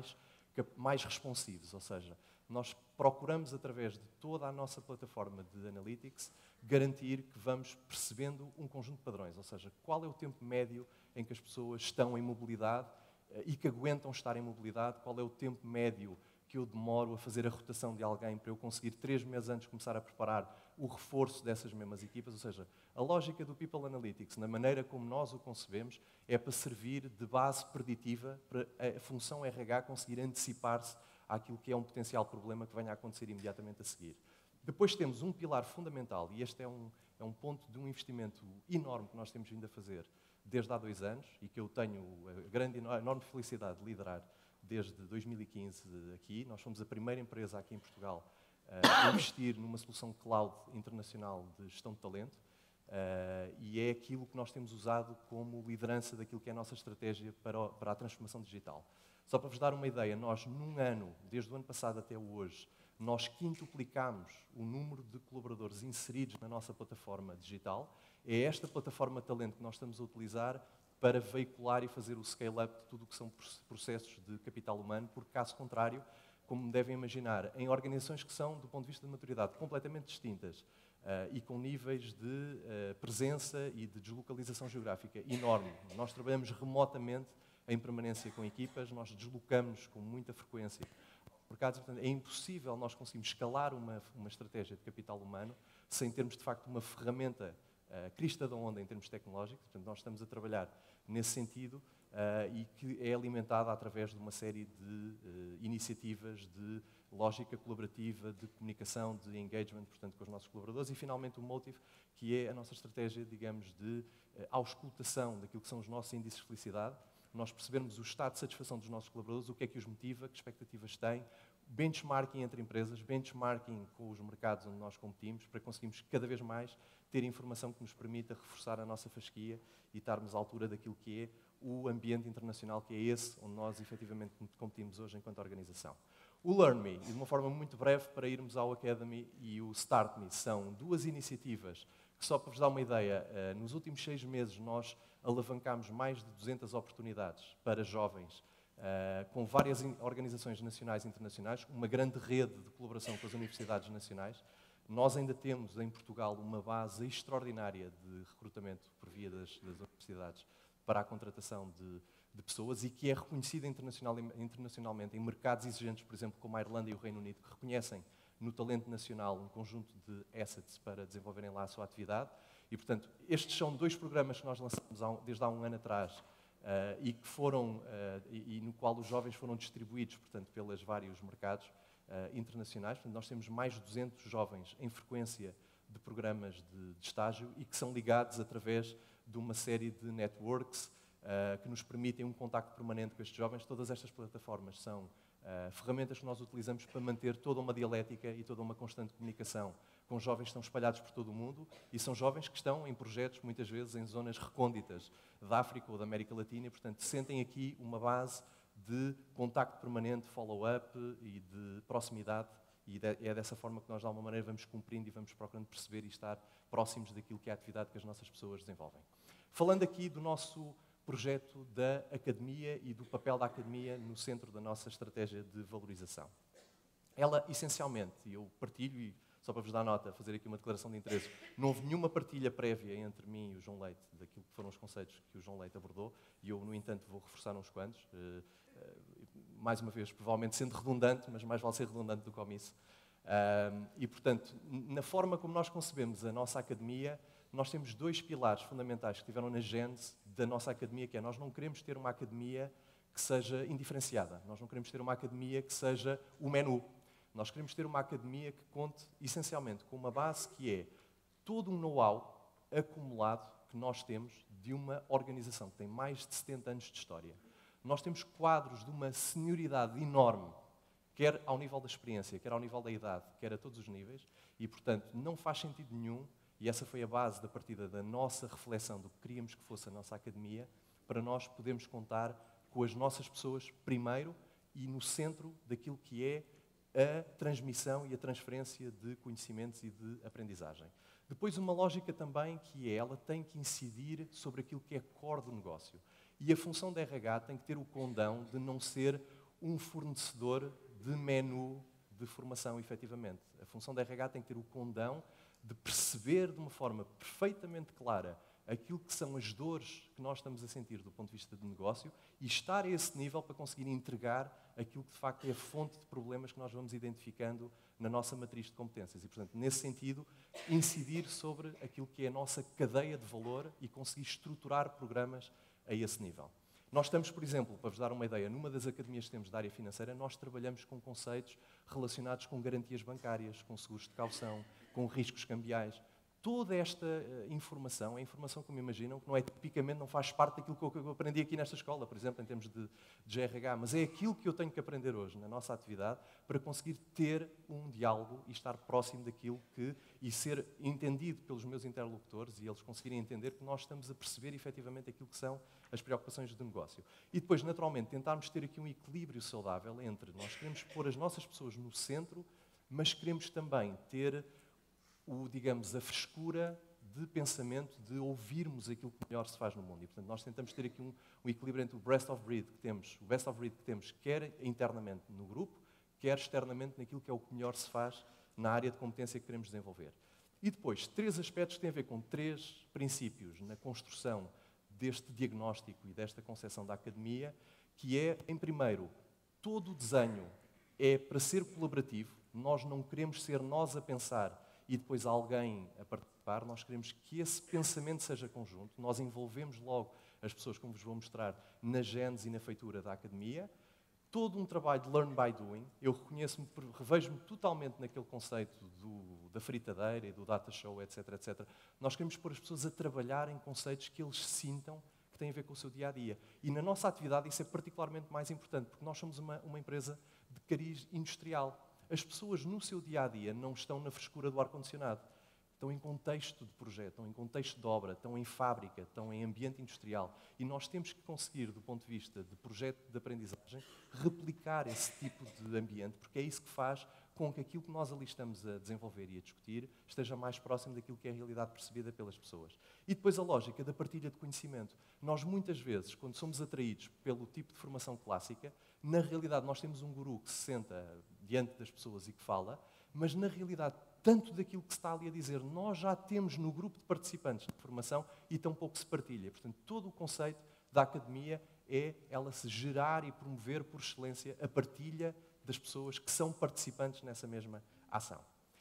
mais responsivos, ou seja, nós procuramos, através de toda a nossa plataforma de analytics, garantir que vamos percebendo um conjunto de padrões, ou seja, qual é o tempo médio em que as pessoas estão em mobilidade e que aguentam estar em mobilidade, qual é o tempo médio que eu demoro a fazer a rotação de alguém para eu conseguir 3 meses antes começar a preparar o reforço dessas mesmas equipas. Ou seja, a lógica do People Analytics, na maneira como nós o concebemos, é para servir de base preditiva para a função RH conseguir antecipar-se àquilo que é um potencial problema que venha a acontecer imediatamente a seguir. Depois temos um pilar fundamental, e este é um ponto de um investimento enorme que nós temos vindo a fazer desde há 2 anos e que eu tenho a enorme felicidade de liderar desde 2015 aqui. Nós somos a primeira empresa aqui em Portugal a investir numa solução cloud internacional de gestão de talento e é aquilo que nós temos usado como liderança daquilo que é a nossa estratégia para a transformação digital. Só para vos dar uma ideia, nós num ano, desde o ano passado até hoje, nós quintuplicámos o número de colaboradores inseridos na nossa plataforma digital. É esta plataforma de talento que nós estamos a utilizar para veicular e fazer o scale-up de tudo o que são processos de capital humano, porque, caso contrário, como devem imaginar, em organizações que são, do ponto de vista de maturidade, completamente distintas e com níveis de presença e de deslocalização geográfica enorme. Nós trabalhamos remotamente em permanência com equipas, nós deslocamos com muita frequência mercados, portanto, é impossível nós conseguirmos escalar uma estratégia de capital humano sem termos, de facto, uma ferramenta crista da onda em termos tecnológicos. Portanto, nós estamos a trabalhar nesse sentido e que é alimentada através de uma série de iniciativas de lógica colaborativa, de comunicação, de engagement, portanto, com os nossos colaboradores. E, finalmente, o Motive, que é a nossa estratégia, digamos, de auscultação daquilo que são os nossos índices de felicidade, nós percebermos o estado de satisfação dos nossos colaboradores, o que é que os motiva, que expectativas têm, benchmarking entre empresas, benchmarking com os mercados onde nós competimos, para conseguirmos cada vez mais ter informação que nos permita reforçar a nossa fasquia e estarmos à altura daquilo que é o ambiente internacional, que é esse onde nós efetivamente competimos hoje enquanto organização. O LearnMe, e de uma forma muito breve para irmos ao Academy, e o StartMe, são 2 iniciativas que, só para vos dar uma ideia, nos últimos 6 meses nós alavancámos mais de 200 oportunidades para jovens, com várias organizações nacionais e internacionais, uma grande rede de colaboração com as universidades nacionais. Nós ainda temos em Portugal uma base extraordinária de recrutamento por via das universidades para a contratação de pessoas e que é reconhecida internacionalmente em mercados exigentes, por exemplo, como a Irlanda e o Reino Unido, que reconhecem no talento nacional um conjunto de assets para desenvolverem lá a sua atividade. E, portanto, estes são 2 programas que nós lançamos desde há um ano atrás e que foram, e no qual os jovens foram distribuídos, portanto, pelos vários mercados internacionais. Portanto, nós temos mais de 200 jovens em frequência de programas de estágio e que são ligados através de uma série de networks que nos permitem um contacto permanente com estes jovens. Todas estas plataformas são ferramentas que nós utilizamos para manter toda uma dialética e toda uma constante comunicação com jovens que estão espalhados por todo o mundo e são jovens que estão em projetos, muitas vezes, em zonas recônditas da África ou da América Latina e, portanto, sentem aqui uma base de contacto permanente, follow-up e de proximidade e é dessa forma que nós, de alguma maneira, vamos cumprindo e vamos procurando perceber e estar próximos daquilo que é a atividade que as nossas pessoas desenvolvem. Falando aqui do nosso projeto da Academia e do papel da Academia no centro da nossa estratégia de valorização. Ela, essencialmente, e eu partilho, e só para vos dar nota, fazer aqui uma declaração de interesse, não houve nenhuma partilha prévia entre mim e o João Leite daquilo que foram os conceitos que o João Leite abordou, e eu, no entanto, vou reforçar uns quantos, mais uma vez, provavelmente sendo redundante, mas mais vale ser redundante do que omisso. E, portanto, na forma como nós concebemos a nossa Academia, nós temos dois pilares fundamentais que estiveram na gênese da nossa Academia, que é nós não queremos ter uma Academia que seja indiferenciada, nós não queremos ter uma Academia que seja o menu. Nós queremos ter uma Academia que conte, essencialmente, com uma base que é todo um know-how acumulado que nós temos de uma organização que tem mais de 70 anos de história. Nós temos quadros de uma senioridade enorme, quer ao nível da experiência, quer ao nível da idade, quer a todos os níveis, e, portanto, não faz sentido nenhum, e essa foi a base da partida da nossa reflexão do que queríamos que fosse a nossa Academia, para nós podermos contar com as nossas pessoas primeiro e no centro daquilo que é a transmissão e a transferência de conhecimentos e de aprendizagem. Depois, uma lógica também que é, ela tem que incidir sobre aquilo que é core do negócio. E a função da RH tem que ter o condão de não ser um fornecedor de menu de formação, efetivamente. A função da RH tem que ter o condão de perceber de uma forma perfeitamente clara aquilo que são as dores que nós estamos a sentir do ponto de vista de negócio e estar a esse nível para conseguir entregar aquilo que de facto é a fonte de problemas que nós vamos identificando na nossa matriz de competências. E, portanto, nesse sentido, incidir sobre aquilo que é a nossa cadeia de valor e conseguir estruturar programas a esse nível. Nós estamos, por exemplo, para vos dar uma ideia, numa das academias que temos da área financeira, nós trabalhamos com conceitos relacionados com garantias bancárias, com seguros de caução, com riscos cambiais. Toda esta informação é informação, como imaginam, que não é tipicamente, não faz parte daquilo que eu aprendi aqui nesta escola, por exemplo, em termos de GRH, mas é aquilo que eu tenho que aprender hoje na nossa atividade para conseguir ter um diálogo e estar próximo daquilo e ser entendido pelos meus interlocutores e eles conseguirem entender que nós estamos a perceber efetivamente aquilo que são as preocupações de negócio. E depois, naturalmente, tentarmos ter aqui um equilíbrio saudável entre nós queremos pôr as nossas pessoas no centro, mas queremos também ter a frescura de pensamento, de ouvirmos aquilo que melhor se faz no mundo. E, portanto, nós tentamos ter aqui um equilíbrio entre o best of breed que temos, quer internamente no grupo, quer externamente naquilo que é o que melhor se faz na área de competência que queremos desenvolver. E depois, 3 aspectos que têm a ver com 3 princípios na construção deste diagnóstico e desta concepção da academia, que é, em primeiro, todo o desenho é para ser colaborativo, nós não queremos ser nós a pensar e depois alguém a participar, nós queremos que esse pensamento seja conjunto, nós envolvemos logo as pessoas, como vos vou mostrar, na gênese e na feitura da academia, todo um trabalho de learn by doing, eu revejo-me totalmente naquele conceito da fritadeira e do data show, etc, etc. Nós queremos pôr as pessoas a trabalhar em conceitos que eles sintam que têm a ver com o seu dia-a-dia. E na nossa atividade isso é particularmente mais importante, porque nós somos uma empresa de cariz industrial. As pessoas no seu dia-a-dia não estão na frescura do ar-condicionado. Estão em contexto de projeto, estão em contexto de obra, estão em fábrica, estão em ambiente industrial. E nós temos que conseguir, do ponto de vista de projeto de aprendizagem, replicar esse tipo de ambiente, porque é isso que faz com que aquilo que nós ali estamos a desenvolver e a discutir esteja mais próximo daquilo que é a realidade percebida pelas pessoas. E depois a lógica da partilha de conhecimento. Nós, muitas vezes, quando somos atraídos pelo tipo de formação clássica, na realidade nós temos um guru que se senta diante das pessoas e que fala, mas na realidade, tanto daquilo que se está ali a dizer, nós já temos no grupo de participantes de formação e tão pouco se partilha. Portanto, todo o conceito da academia é ela se gerar e promover por excelência a partilha das pessoas que são participantes nessa mesma ação.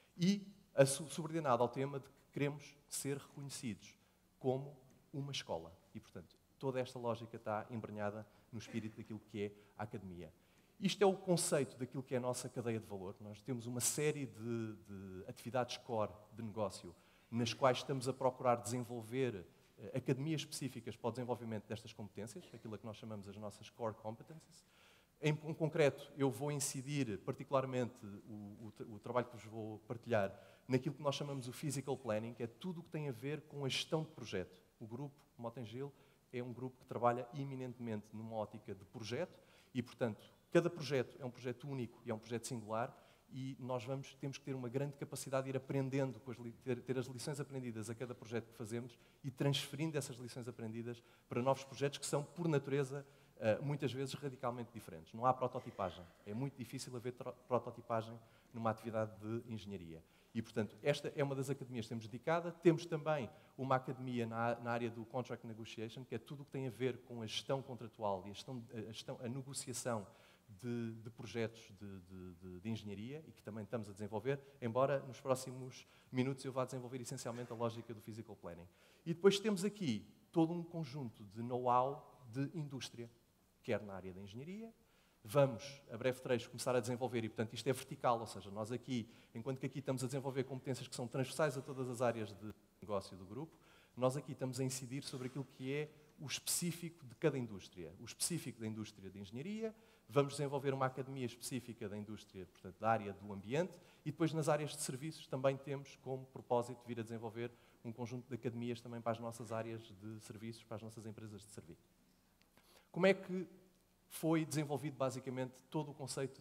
E subordinado ao tema de que queremos ser reconhecidos como uma escola. E, portanto, toda esta lógica está embrenhada no espírito daquilo que é a academia. Isto é o conceito daquilo que é a nossa cadeia de valor. Nós temos uma série de atividades core de negócio nas quais estamos a procurar desenvolver academias específicas para o desenvolvimento destas competências, aquilo que nós chamamos as nossas core competencies. Em concreto, eu vou incidir particularmente o trabalho que vos vou partilhar naquilo que nós chamamos o physical planning, que é tudo o que tem a ver com a gestão de projeto. O grupo Motengil é um grupo que trabalha eminentemente numa ótica de projeto e, portanto, cada projeto é um projeto único e é um projeto singular e nós temos que ter uma grande capacidade de ir aprendendo, ter as lições aprendidas a cada projeto que fazemos e transferindo essas lições aprendidas para novos projetos que são, por natureza, muitas vezes radicalmente diferentes. Não há prototipagem. É muito difícil haver prototipagem numa atividade de engenharia. E, portanto, esta é uma das academias que temos dedicada. Temos também uma academia na área do Contract Negotiation, que é tudo o que tem a ver com a gestão contratual e a negociação de projetos de engenharia e que também estamos a desenvolver, embora nos próximos minutos eu vá desenvolver essencialmente a lógica do Physical Planning. E depois temos aqui todo um conjunto de know-how de indústria, quer na área da engenharia. Vamos, a breve trecho, começar a desenvolver, e portanto isto é vertical, ou seja, nós aqui, enquanto que aqui estamos a desenvolver competências que são transversais a todas as áreas de negócio do grupo, nós aqui estamos a incidir sobre aquilo que é o específico de cada indústria. O específico da indústria de engenharia, vamos desenvolver uma academia específica da indústria, portanto, da área do ambiente, e depois nas áreas de serviços também temos como propósito vir a desenvolver um conjunto de academias também para as nossas áreas de serviços, para as nossas empresas de serviço. Como é que foi desenvolvido basicamente todo o conceito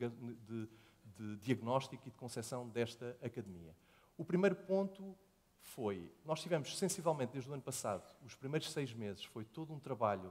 de diagnóstico e de concepção desta academia? O primeiro ponto foi, nós tivemos sensivelmente desde o ano passado, os primeiros 6 meses, foi todo um trabalho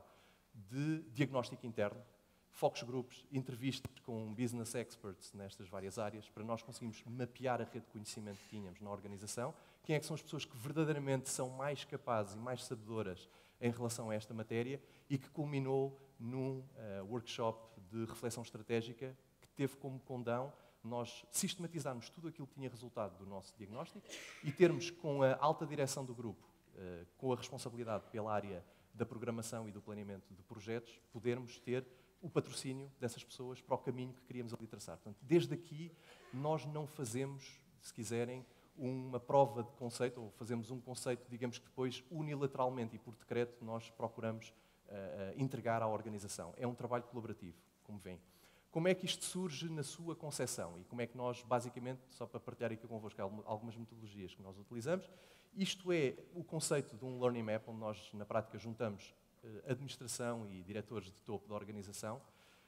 de diagnóstico interno, focus groups, entrevistas com business experts nestas várias áreas, para nós conseguirmos mapear a rede de conhecimento que tínhamos na organização, quem é que são as pessoas que verdadeiramente são mais capazes e mais sabedoras em relação a esta matéria e que culminou num workshop de reflexão estratégica que teve como condão nós sistematizarmos tudo aquilo que tinha resultado do nosso diagnóstico e termos com a alta direção do grupo, com a responsabilidade pela área da programação e do planeamento de projetos, podermos ter o patrocínio dessas pessoas para o caminho que queríamos ali traçar. Portanto, desde aqui, nós não fazemos, se quiserem, uma prova de conceito, ou fazemos um conceito, digamos que depois, unilateralmente e por decreto, nós procuramos entregar à organização. É um trabalho colaborativo, como vem. Como é que isto surge na sua concepção? E como é que nós, basicamente, só para partilhar aqui convosco algumas metodologias que nós utilizamos, isto é o conceito de um Learning Map, onde nós, na prática, juntamos administração e diretores de topo da organização.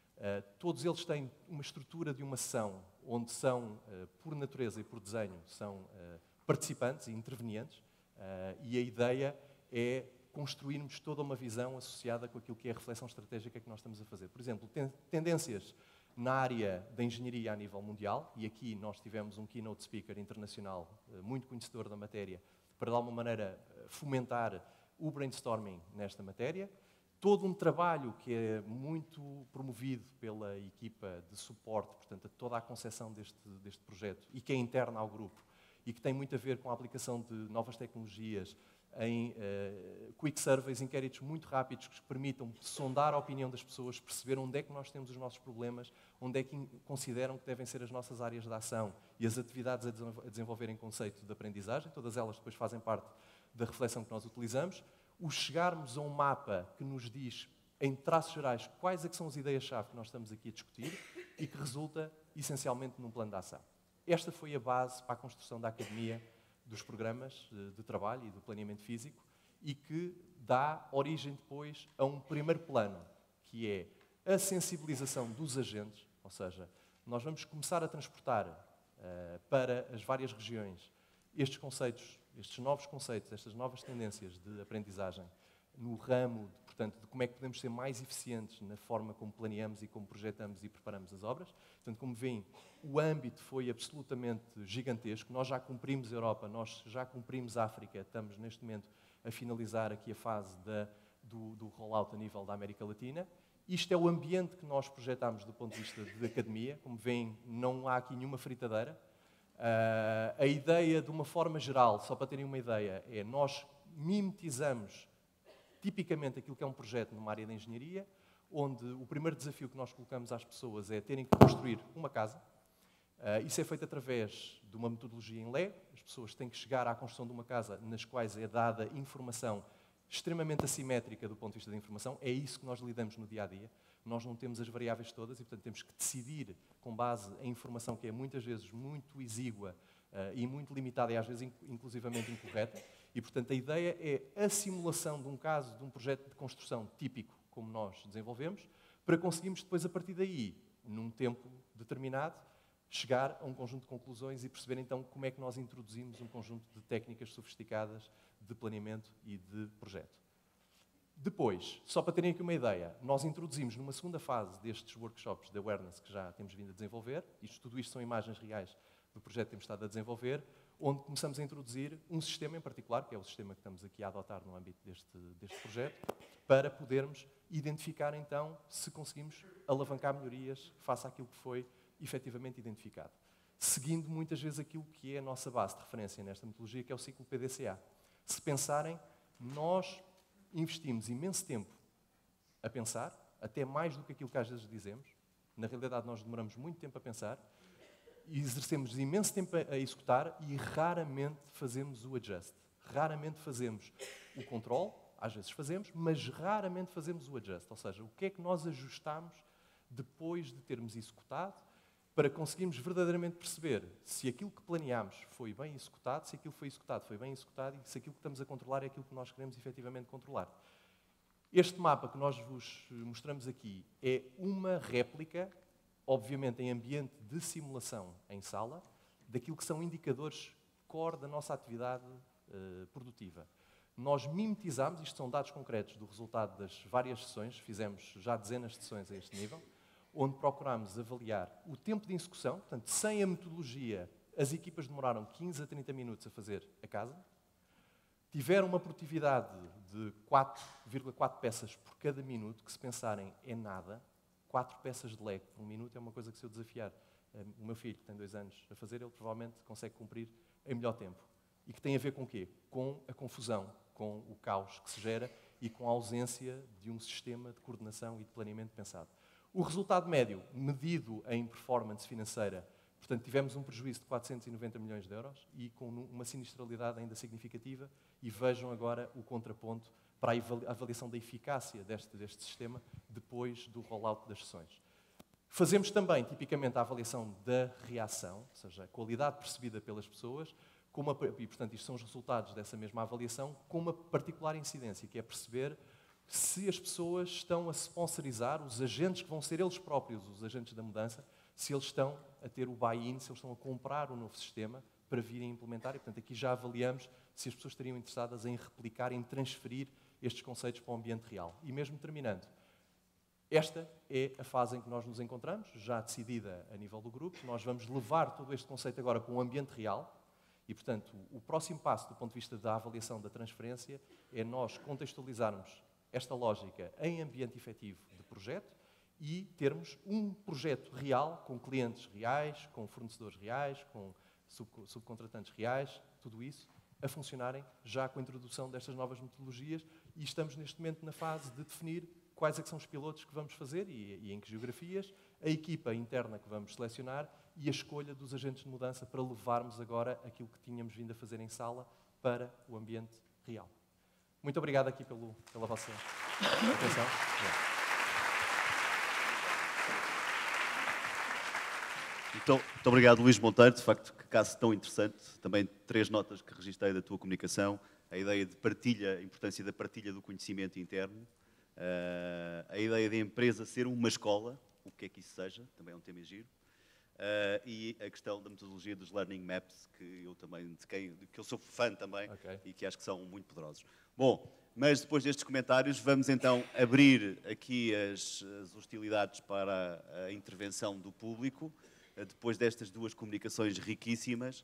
Todos eles têm uma estrutura de uma sessão, onde são, por natureza e por desenho, são participantes e intervenientes, e a ideia é construirmos toda uma visão associada com aquilo que é a reflexão estratégica que nós estamos a fazer. Por exemplo, tendências na área da engenharia a nível mundial, e aqui nós tivemos um keynote speaker internacional muito conhecedor da matéria, para de alguma maneira fomentar o brainstorming nesta matéria. Todo um trabalho que é muito promovido pela equipa de suporte, portanto, a toda a concepção deste projeto, e que é interna ao grupo, e que tem muito a ver com a aplicação de novas tecnologias, em quick surveys, inquéritos muito rápidos que permitam sondar a opinião das pessoas, perceber onde é que nós temos os nossos problemas, onde é que consideram que devem ser as nossas áreas de ação e as atividades a desenvolver em conceito de aprendizagem. Todas elas depois fazem parte da reflexão que nós utilizamos. O chegarmos a um mapa que nos diz, em traços gerais, quais é que são as ideias-chave que nós estamos aqui a discutir e que resulta, essencialmente, num plano de ação. Esta foi a base para a construção da Academia, dos programas de trabalho e do planeamento físico, e que dá origem depois a um primeiro plano, que é a sensibilização dos agentes, ou seja, nós vamos começar a transportar para as várias regiões estes conceitos, estes novos conceitos, estas novas tendências de aprendizagem no ramo, portanto, de como é que podemos ser mais eficientes na forma como planeamos e como projetamos e preparamos as obras. Portanto, como veem, o âmbito foi absolutamente gigantesco. Nós já cumprimos a Europa, nós já cumprimos a África, estamos neste momento a finalizar aqui a fase do rollout a nível da América Latina. Isto é o ambiente que nós projetamos do ponto de vista de academia. Como veem, não há aqui nenhuma fritadeira. A ideia, de uma forma geral, só para terem uma ideia, é nós mimetizamos tipicamente aquilo que é um projeto numa área de engenharia, onde o primeiro desafio que nós colocamos às pessoas é terem que construir uma casa, Isso é feito através de uma metodologia em Lego. As pessoas têm que chegar à construção de uma casa nas quais é dada informação extremamente assimétrica do ponto de vista da informação. É isso que nós lidamos no dia-a-dia. Nós não temos as variáveis todas e, portanto, temos que decidir com base em informação que é muitas vezes muito exígua e muito limitada e às vezes inclusivamente incorreta. E, portanto, a ideia é a simulação de um caso, de um projeto de construção típico, como nós desenvolvemos, para conseguirmos depois, a partir daí, num tempo determinado, chegar a um conjunto de conclusões e perceber então como é que nós introduzimos um conjunto de técnicas sofisticadas de planeamento e de projeto. Depois, só para terem aqui uma ideia, nós introduzimos numa segunda fase destes workshops de awareness que já temos vindo a desenvolver, tudo isto são imagens reais do projeto que temos estado a desenvolver, onde começamos a introduzir um sistema em particular, que é o sistema que estamos aqui a adotar no âmbito deste projeto, para podermos identificar então se conseguimos alavancar melhorias face àquilo que foi efetivamente identificado. Seguindo muitas vezes aquilo que é a nossa base de referência nesta metodologia, que é o ciclo PDCA. Se pensarem, nós investimos imenso tempo a pensar, até mais do que aquilo que às vezes dizemos. Na realidade, nós demoramos muito tempo a pensar, e exercemos imenso tempo a executar e raramente fazemos o adjust. Raramente fazemos o controle, às vezes fazemos, mas raramente fazemos o adjust. Ou seja, o que é que nós ajustamos depois de termos executado para conseguirmos verdadeiramente perceber se aquilo que planeámos foi bem executado, se aquilo que foi executado foi bem executado e se aquilo que estamos a controlar é aquilo que nós queremos efetivamente controlar. Este mapa que nós vos mostramos aqui é uma réplica, obviamente em ambiente de simulação em sala, daquilo que são indicadores core da nossa atividade produtiva. Nós mimetizamos, isto são dados concretos do resultado das várias sessões, fizemos já dezenas de sessões a este nível, onde procurámos avaliar o tempo de execução, portanto, sem a metodologia, as equipas demoraram 15 a 30 minutos a fazer a casa, tiveram uma produtividade de 4,4 peças por cada minuto, que se pensarem é nada, 4 peças de Lego por um minuto é uma coisa que se eu desafiar o meu filho, que tem 2 anos, a fazer, ele provavelmente consegue cumprir em melhor tempo. E que tem a ver com o quê? Com a confusão, com o caos que se gera e com a ausência de um sistema de coordenação e de planeamento pensado. O resultado médio, medido em performance financeira, portanto, tivemos um prejuízo de 490 milhões de euros e com uma sinistralidade ainda significativa, e vejam agora o contraponto para a avaliação da eficácia deste sistema depois do rollout das sessões. Fazemos também, tipicamente, a avaliação da reação, ou seja, a qualidade percebida pelas pessoas, e, portanto, isto são os resultados dessa mesma avaliação, com uma particular incidência, que é perceber se as pessoas estão a sponsorizar, os agentes que vão ser eles próprios, os agentes da mudança, se eles estão a ter o buy-in, se eles estão a comprar o novo sistema para virem implementar. E, portanto, aqui já avaliamos se as pessoas estariam interessadas em replicar, em transferir estes conceitos para o ambiente real. E mesmo terminando, esta é a fase em que nós nos encontramos, já decidida a nível do grupo. Nós vamos levar todo este conceito agora para um ambiente real. E, portanto, o próximo passo do ponto de vista da avaliação da transferência é nós contextualizarmos esta lógica em ambiente efetivo de projeto e termos um projeto real, com clientes reais, com fornecedores reais, com subcontratantes reais, tudo isso a funcionarem já com a introdução destas novas metodologias, e estamos neste momento na fase de definir quais é que são os pilotos que vamos fazer e em que geografias, a equipa interna que vamos selecionar e a escolha dos agentes de mudança para levarmos agora aquilo que tínhamos vindo a fazer em sala para o ambiente real. Muito obrigado aqui pela vossa atenção. Então, muito obrigado, Luís Monteiro. De facto, que caso tão interessante. Também 3 notas que registrei da tua comunicação. A ideia de partilha, a importância da partilha do conhecimento interno. A ideia de a empresa ser uma escola, o que é que isso seja, também é um tema giro. E a questão da metodologia dos Learning Maps, que eu também, de que eu sou fã também, okay, e que acho que são muito poderosos. Bom, mas depois destes comentários, vamos então abrir aqui as hostilidades para a intervenção do público, depois destas 2 comunicações riquíssimas,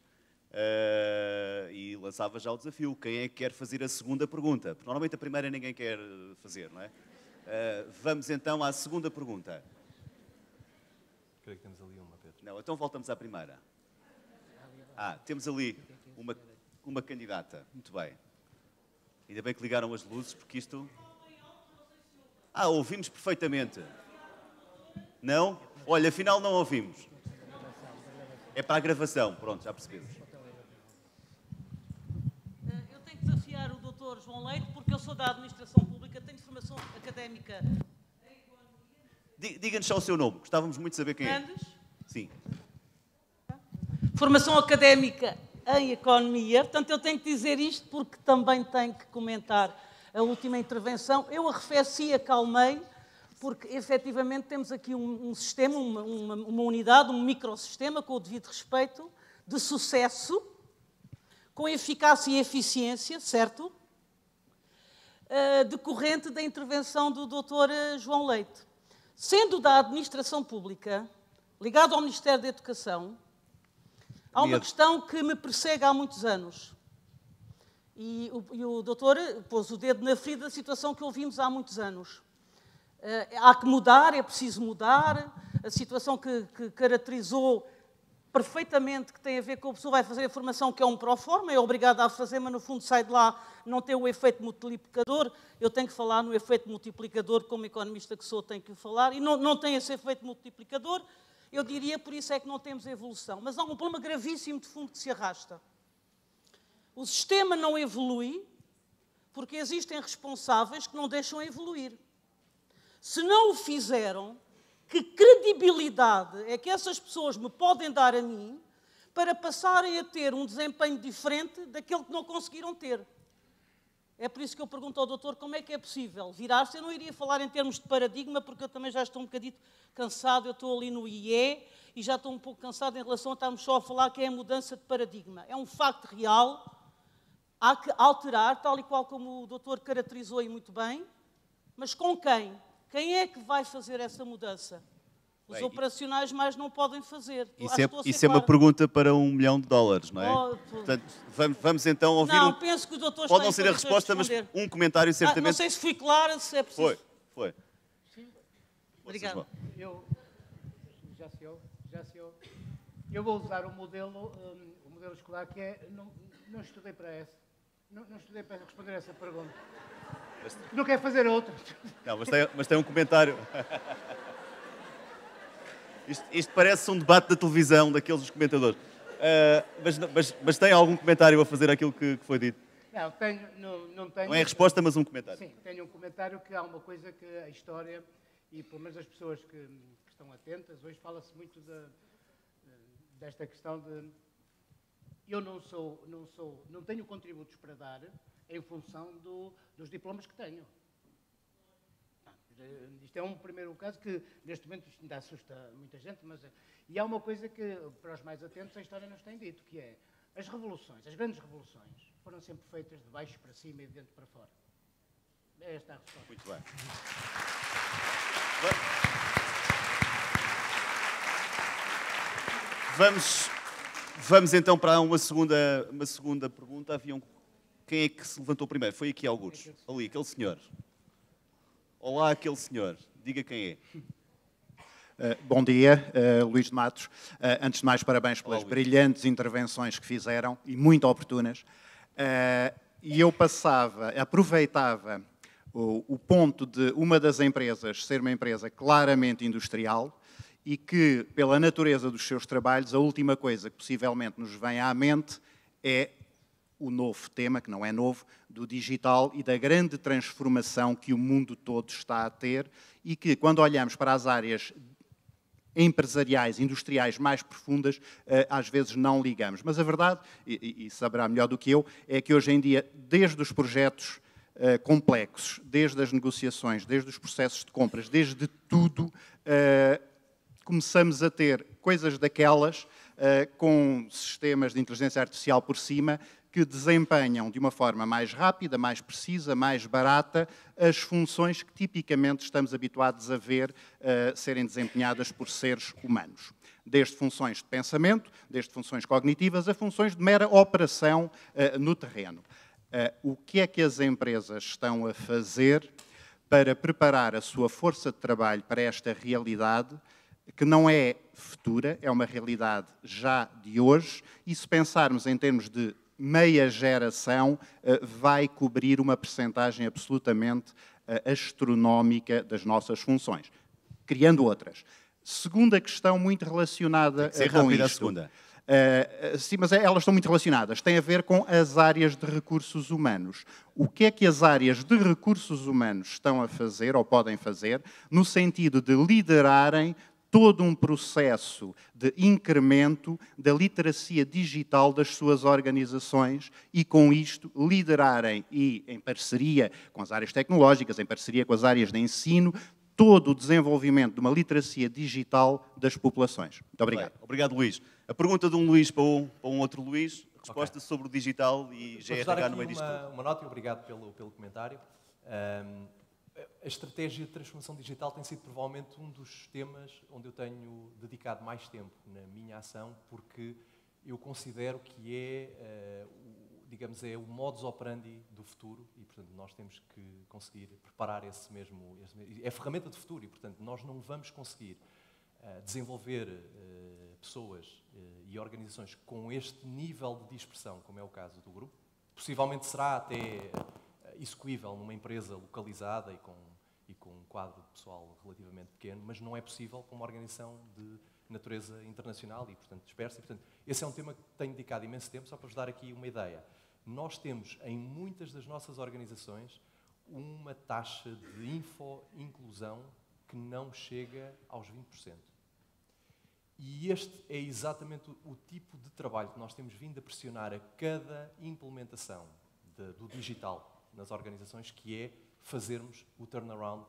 e lançava já o desafio. Quem é que quer fazer a segunda pergunta? Porque normalmente a primeira ninguém quer fazer, não é? Vamos então à segunda pergunta. Creio que temos ali uma, Pedro. Não, então voltamos à primeira. Temos ali uma candidata. Muito bem. Ainda bem que ligaram as luzes, porque isto... ouvimos perfeitamente. Não? Olha, afinal não ouvimos. É para a gravação, pronto, já percebemos. Eu tenho que desafiar o Dr. João Leite, porque eu sou da Administração Pública, tenho formação académica em Economia. Diga-nos só o seu nome, gostávamos muito de saber quem é. Grandes. Sim. Formação académica em Economia. Portanto, eu tenho que dizer isto porque também tenho que comentar a última intervenção. Eu arrefeci, acalmei, porque efetivamente temos aqui um sistema, uma unidade, um microsistema, com o devido respeito, de sucesso, com eficácia e eficiência, certo? Decorrente da intervenção do Dr. João Leite. Sendo da administração pública, ligado ao Ministério da Educação, há uma questão que me persegue há muitos anos. E o doutor pôs o dedo na ferida da situação que ouvimos há muitos anos. Há que mudar, é preciso mudar. A situação que caracterizou perfeitamente, que tem a ver com a pessoa vai fazer a formação, que é um proforma, é obrigada a fazer, mas no fundo sai de lá, não tem o efeito multiplicador. Eu tenho que falar no efeito multiplicador, como economista que sou, tenho que falar, e não tem esse efeito multiplicador. Eu diria, por isso é que não temos evolução. Mas há um problema gravíssimo de fundo que se arrasta. O sistema não evolui porque existem responsáveis que não deixam evoluir. Se não o fizeram, que credibilidade é que essas pessoas me podem dar a mim para passarem a ter um desempenho diferente daquele que não conseguiram ter? É por isso que eu pergunto ao doutor como é que é possível virar-se. Eu não iria falar em termos de paradigma, porque eu também já estou um bocadinho cansado. Eu estou ali no IE e já estou um pouco cansado em relação a estarmos só a falar que é a mudança de paradigma. É um facto real, há que alterar, tal e qual como o doutor caracterizou e muito bem, mas com quem? Quem é que vai fazer essa mudança? Os operacionais mais não podem fazer. Isso é uma pergunta para $1 milhão, não é? Portanto, vamos então ouvir. Não, penso que o doutor pode não ser a resposta, mas um comentário certamente. Não sei se fui clara, se é preciso. Foi. Sim. Obrigado. Eu vou usar o modelo escolar que é. Não estudei para essa. Não estudei para responder essa pergunta. Não quer fazer outra. Não, mas tem um comentário. Isto parece um debate da televisão, daqueles dos comentadores. Mas tem algum comentário a fazer aquilo que foi dito? Não tenho. Não é a resposta, mas um comentário. Sim, tenho um comentário que há uma coisa que a história, e pelo menos as pessoas que estão atentas, hoje fala-se muito desta questão de... Eu não tenho contributos para dar em função dos diplomas que tenho. Isto é um primeiro caso que, neste momento, isto ainda assusta muita gente, e há uma coisa que, para os mais atentos, a história nos tem dito, que é as revoluções, as grandes revoluções, foram sempre feitas de baixo para cima e de dentro para fora. É esta a resposta. Muito bem. Vamos então para uma segunda pergunta. Quem é que se levantou primeiro? Foi aqui, alguns. Ali, aquele senhor. Olá, aquele senhor. Diga quem é. Bom dia, Luís de Matos. Antes de mais, parabéns pelas Olá, brilhantes intervenções que fizeram e muito oportunas. E eu aproveitava o ponto de uma das empresas ser uma empresa claramente industrial e que, pela natureza dos seus trabalhos, a última coisa que possivelmente nos vem à mente é o novo tema, que não é novo, do digital e da grande transformação que o mundo todo está a ter e que, quando olhamos para as áreas empresariais, industriais mais profundas, às vezes não ligamos. Mas a verdade, e saberá melhor do que eu, é que hoje em dia, desde os projetos complexos, desde as negociações, desde os processos de compras, desde tudo, começamos a ter coisas daquelas com sistemas de inteligência artificial por cima que desempenham de uma forma mais rápida, mais precisa, mais barata as funções que tipicamente estamos habituados a ver serem desempenhadas por seres humanos. Desde funções de pensamento, desde funções cognitivas, a funções de mera operação no terreno. O que é que as empresas estão a fazer para preparar a sua força de trabalho para esta realidade, que não é futura, é uma realidade já de hoje, e se pensarmos em termos de meia geração, vai cobrir uma percentagem absolutamente astronómica das nossas funções, criando outras. Segunda questão muito relacionada Tem que ser com rápida a isto. segunda. Sim, mas elas estão muito relacionadas. Tem a ver com as áreas de recursos humanos. O que é que as áreas de recursos humanos estão a fazer, ou podem fazer, no sentido de liderarem todo um processo de incremento da literacia digital das suas organizações e, com isto, liderarem, e em parceria com as áreas tecnológicas, em parceria com as áreas de ensino, todo o desenvolvimento de uma literacia digital das populações. Muito obrigado. Bem, obrigado, Luís. A pergunta de um Luís para um outro Luís, resposta sobre o digital e GRH no meio disto tudo. Uma nota e obrigado pelo comentário. A estratégia de transformação digital tem sido provavelmente um dos temas onde eu tenho dedicado mais tempo na minha ação, porque eu considero que é, digamos, é o modus operandi do futuro e, portanto, nós temos que conseguir preparar esse mesmo... É a ferramenta do futuro e, portanto, nós não vamos conseguir desenvolver pessoas e organizações com este nível de dispersão, como é o caso do grupo. Possivelmente será até execuível numa empresa localizada e com um quadro pessoal relativamente pequeno, mas não é possível com uma organização de natureza internacional e, portanto, dispersa. E, portanto, esse é um tema que tenho dedicado imenso tempo, só para vos dar aqui uma ideia. Nós temos, em muitas das nossas organizações, uma taxa de info-inclusão que não chega aos 20%. E este é exatamente o tipo de trabalho que nós temos vindo a pressionar a cada implementação do digital nas organizações, que é fazermos o turnaround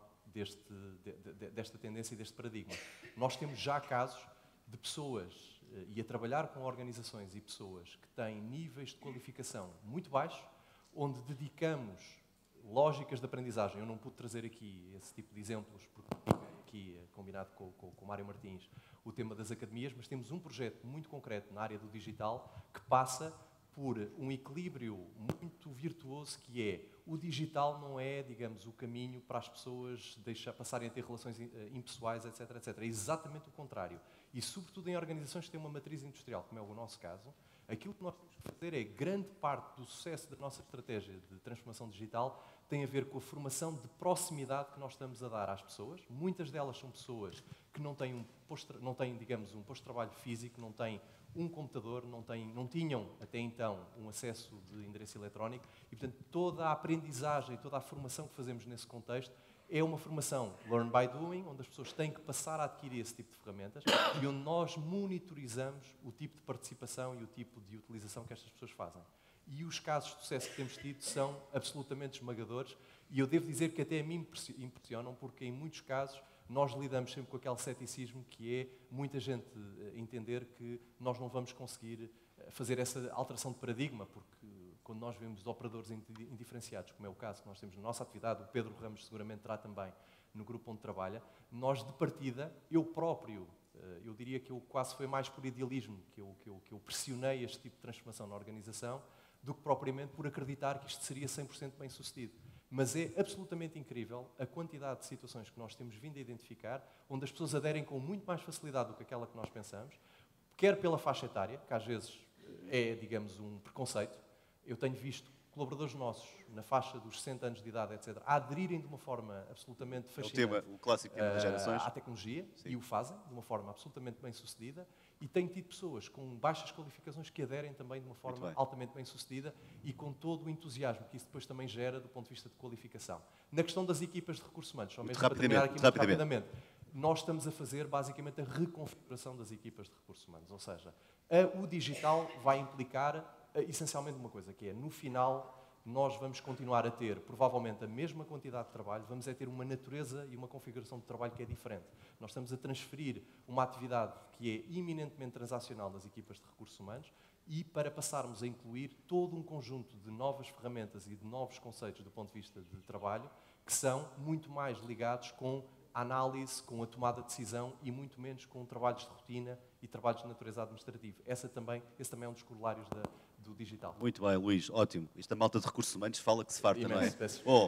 desta tendência e deste paradigma. Nós temos já casos de pessoas, e a trabalhar com organizações e pessoas que têm níveis de qualificação muito baixos, onde dedicamos lógicas de aprendizagem. Eu não pude trazer aqui esse tipo de exemplos, porque aqui, combinado com o Mário Martins, o tema das academias, mas temos um projeto muito concreto na área do digital que passa por um equilíbrio muito virtuoso, que é o digital não é, digamos, o caminho para as pessoas passarem a ter relações impessoais, etc, etc. É exatamente o contrário. E, sobretudo, em organizações que têm uma matriz industrial, como é o nosso caso, aquilo que nós temos que fazer é, grande parte do sucesso da nossa estratégia de transformação digital tem a ver com a formação de proximidade que nós estamos a dar às pessoas. Muitas delas são pessoas que não têm, digamos, um posto de trabalho físico, não têm um computador, não tinham até então um acesso de endereço eletrónico e, portanto, toda a aprendizagem, toda a formação que fazemos nesse contexto é uma formação learn by doing, onde as pessoas têm que passar a adquirir esse tipo de ferramentas e onde nós monitorizamos o tipo de participação e o tipo de utilização que estas pessoas fazem. E os casos de sucesso que temos tido são absolutamente esmagadores e eu devo dizer que até a mim me impressionam, porque em muitos casos nós lidamos sempre com aquele ceticismo que é muita gente entender que nós não vamos conseguir fazer essa alteração de paradigma, porque quando nós vemos operadores indiferenciados, como é o caso que nós temos na nossa atividade, o Pedro Ramos seguramente terá também no grupo onde trabalha, nós de partida, eu próprio, eu diria que eu quase foi mais por idealismo que eu pressionei este tipo de transformação na organização, do que propriamente por acreditar que isto seria 100% bem sucedido. Mas é absolutamente incrível a quantidade de situações que nós temos vindo a identificar, onde as pessoas aderem com muito mais facilidade do que aquela que nós pensamos, quer pela faixa etária, que às vezes é, digamos, um preconceito. Eu tenho visto colaboradores nossos, na faixa dos 60 anos de idade, etc., a aderirem de uma forma absolutamente fascinante O clássico tema das gerações. à tecnologia. Sim. E o fazem de uma forma absolutamente bem-sucedida. E tenho tido pessoas com baixas qualificações que aderem também de uma forma altamente bem-sucedida e com todo o entusiasmo que isso depois também gera do ponto de vista de qualificação. Na questão das equipas de recursos humanos, só mesmo para terminar aqui muito rapidamente, nós estamos a fazer basicamente a reconfiguração das equipas de recursos humanos. Ou seja, o digital vai implicar essencialmente uma coisa, que é, no final, nós vamos continuar a ter, provavelmente, a mesma quantidade de trabalho, vamos ter uma natureza e uma configuração de trabalho que é diferente. Nós estamos a transferir uma atividade que é eminentemente transacional das equipas de recursos humanos e para passarmos a incluir todo um conjunto de novas ferramentas e de novos conceitos do ponto de vista de trabalho que são muito mais ligados com a análise, com a tomada de decisão e muito menos com trabalhos de rotina e trabalhos de natureza administrativa. Esse também é um dos corolários do digital. Muito bem, Luís, ótimo. Esta malta de recursos humanos fala que se farta, não é? Peço. Bom,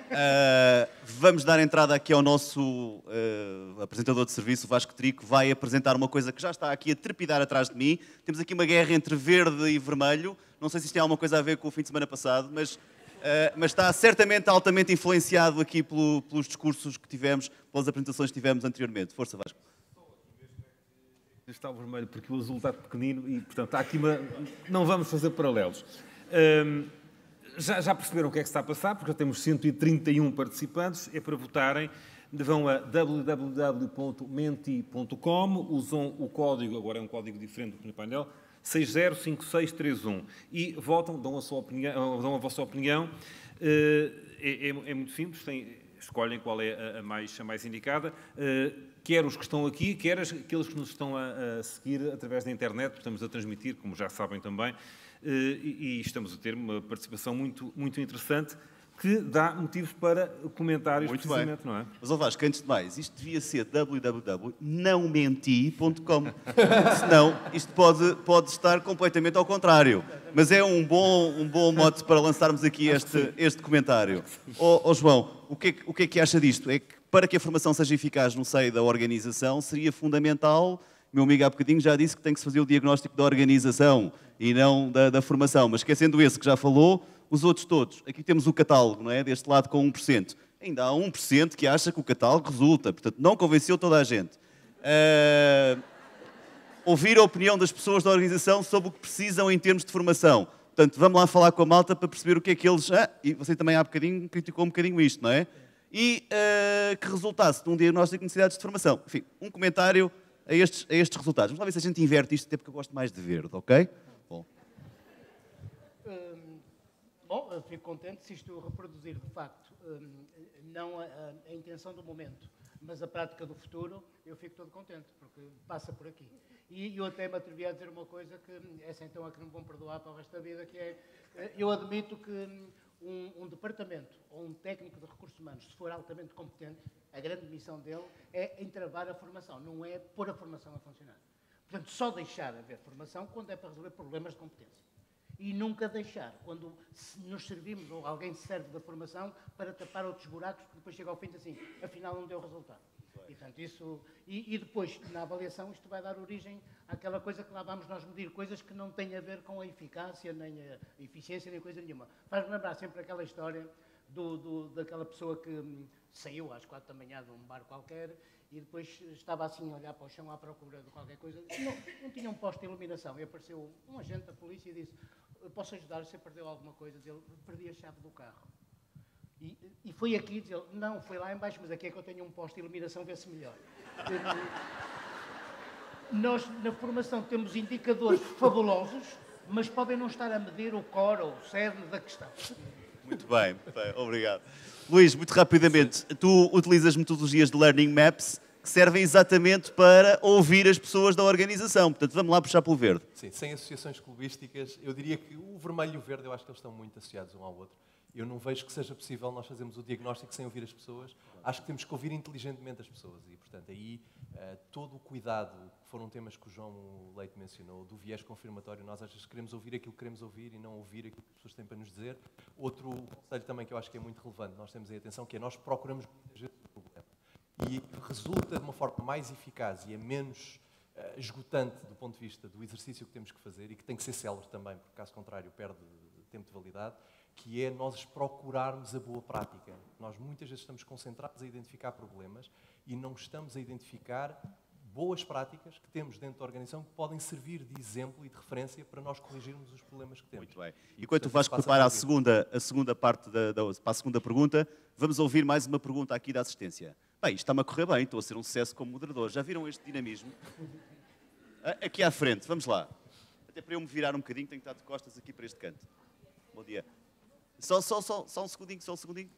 vamos dar entrada aqui ao nosso apresentador de serviço, o Vasco Trico, vai apresentar uma coisa que já está aqui a trepidar atrás de mim. Temos aqui uma guerra entre verde e vermelho. Não sei se isto tem alguma coisa a ver com o fim de semana passado, mas está certamente altamente influenciado aqui pelos discursos que tivemos, pelas apresentações que tivemos anteriormente. Força, Vasco. Está o vermelho porque o azul está pequenino e, portanto, há aqui uma... Não vamos fazer paralelos. Já perceberam o que é que está a passar, porque já temos 131 participantes. É para votarem. Vão a www.menti.com, usam o código, agora é um código diferente do painel, 605631 e votam, dão a vossa opinião. É muito simples, escolhem qual é a mais indicada, quer os que estão aqui, quer aqueles que nos estão a seguir através da internet, porque estamos a transmitir, como já sabem também, e estamos a ter uma participação muito interessante, que dá motivos para comentários, muito precisamente, bem. não é? Mas, ó Vasco, antes de mais, isto devia ser www.naomenti.com. Senão, isto pode estar completamente ao contrário. Mas é um bom mote para lançarmos aqui este comentário. Ó João, o que é que acha disto? É que para que a formação seja eficaz no seio da organização, seria fundamental, meu amigo há bocadinho já disse que tem que se fazer o diagnóstico da organização e não da formação. Mas esquecendo esse que já falou, os outros todos. Aqui temos o catálogo, não é? Deste lado com 1%. Ainda há 1% que acha que o catálogo resulta. Portanto, não convenceu toda a gente. Ouvir a opinião das pessoas da organização sobre o que precisam em termos de formação. Portanto, vamos lá falar com a malta para perceber o que é que eles... e você também há bocadinho criticou um bocadinho isto, não é? E que resultasse de um diagnóstico de necessidades de formação. Enfim, um comentário a estes resultados. Vamos lá ver se a gente inverte isto, até porque eu gosto mais de verde, ok? Bom, eu fico contente se isto reproduzir, de facto, não a intenção do momento, mas a prática do futuro, eu fico todo contente, porque passa por aqui. E eu até me atrevi a dizer uma coisa que, essa então é que não me vão perdoar para o resto da vida, que é, eu admito que um departamento ou um técnico de recursos humanos, se for altamente competente, a grande missão dele é entravar a formação, não é pôr a formação a funcionar. Portanto, só deixar haver formação quando é para resolver problemas de competência. E nunca deixar, quando nos servimos ou alguém se serve da formação para tapar outros buracos, que depois chega ao fim e diz assim, afinal não deu resultado. E, portanto, e depois, na avaliação, isto vai dar origem àquela coisa que lá vamos nós medir, coisas que não têm a ver com a eficácia, nem a eficiência, nem coisa nenhuma. Faz-me lembrar sempre aquela história daquela pessoa que saiu às 4 da manhã de um bar qualquer e depois estava assim a olhar para o chão à procura de qualquer coisa. Não tinha um posto de iluminação e apareceu um agente da polícia e disse: posso ajudar, você perdeu alguma coisa? Ele: perdi a chave do carro. E foi aqui, diz ele: não, foi lá em baixo, mas aqui é que eu tenho um posto de iluminação, vê-se melhor. Nós, na formação, temos indicadores fabulosos, mas podem não estar a medir o core ou o cerne da questão. Muito bem, obrigado. Luís, muito rapidamente, tu utilizas metodologias de Learning Maps que servem exatamente para ouvir as pessoas da organização. Portanto, vamos lá puxar pelo verde. Sim, sem associações clubísticas, eu diria que o vermelho e o verde, eu acho que eles estão muito associados um ao outro. Eu não vejo que seja possível nós fazermos o diagnóstico sem ouvir as pessoas. Acho que temos que ouvir inteligentemente as pessoas. E, portanto, aí todo o cuidado, que foram temas que o João Leite mencionou, do viés confirmatório, nós às vezes queremos ouvir aquilo que queremos ouvir e não ouvir aquilo que as pessoas têm para nos dizer. Outro conselho também que eu acho que é muito relevante, nós temos aí atenção, que é nós procuramos muitas vezes o problema. E resulta de uma forma mais eficaz e menos esgotante do ponto de vista do exercício que temos que fazer e que tem que ser célere também, porque caso contrário perde tempo de validade, que é nós procurarmos a boa prática. Nós muitas vezes estamos concentrados a identificar problemas e não estamos a identificar boas práticas que temos dentro da organização que podem servir de exemplo e de referência para nós corrigirmos os problemas que temos. Muito bem. Enquanto o Vasco prepara a segunda parte para a segunda pergunta, vamos ouvir mais uma pergunta aqui da assistência. Bem, isto está-me a correr bem, estou a ser um sucesso como moderador. Já viram este dinamismo? Aqui à frente, vamos lá. Até para eu me virar um bocadinho, tenho que estar de costas aqui para este canto. Bom dia. Só um segundinho.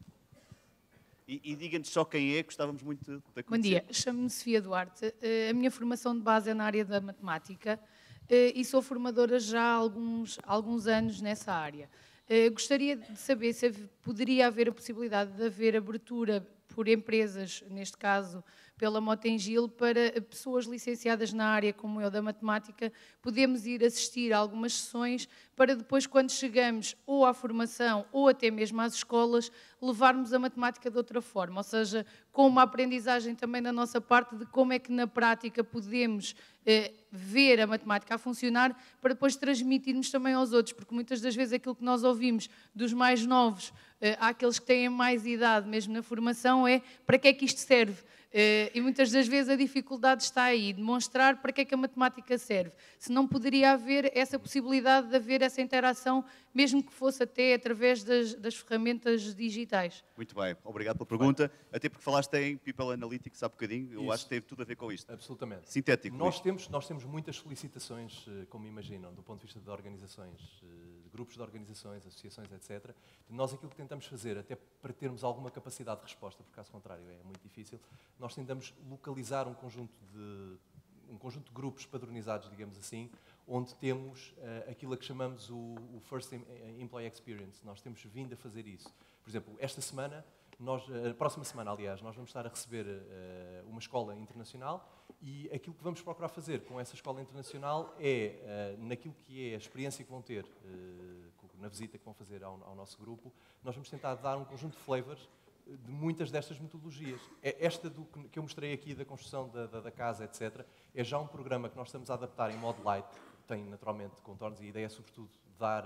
E diga-nos só quem é, gostávamos muito de conhecer. Bom dia, chamo-me Sofia Duarte. A minha formação de base é na área da matemática e sou formadora já há alguns anos nessa área. Gostaria de saber se poderia haver a possibilidade de haver abertura por empresas, neste caso pela Motengil, para pessoas licenciadas na área como eu da matemática, podemos ir assistir a algumas sessões para depois, quando chegamos ou à formação ou até mesmo às escolas, levarmos a matemática de outra forma, ou seja, com uma aprendizagem também da nossa parte de como é que na prática podemos ver a matemática a funcionar para depois transmitirmos também aos outros, porque muitas das vezes aquilo que nós ouvimos dos mais novos àqueles que têm mais idade mesmo na formação é: para que é que isto serve? E muitas das vezes a dificuldade está aí, demonstrar para que é que a matemática serve. Se não poderia haver essa possibilidade de haver essa interação, mesmo que fosse até através das ferramentas digitais. Muito bem, obrigado pela pergunta. Até porque falaste em People Analytics há bocadinho, eu Isso. acho que teve tudo a ver com isto. Absolutamente. Sintético. Nós temos muitas solicitações, como imaginam, do ponto de vista de organizações, de grupos de organizações, associações, etc. Nós aquilo que tentamos fazer, até para termos alguma capacidade de resposta, porque caso contrário é muito difícil, nós tentamos localizar um conjunto de grupos padronizados, digamos assim, onde temos aquilo a que chamamos o First Employee Experience. Nós temos vindo a fazer isso. Por exemplo, esta semana, a próxima semana, aliás, nós vamos estar a receber uma escola internacional e aquilo que vamos procurar fazer com essa escola internacional é, naquilo que é a experiência que vão ter, na visita que vão fazer ao nosso grupo, nós vamos tentar dar um conjunto de flavors de muitas destas metodologias. Esta que eu mostrei aqui da construção da casa, etc., é já um programa que nós estamos a adaptar em modo light, tem naturalmente contornos, e a ideia é sobretudo dar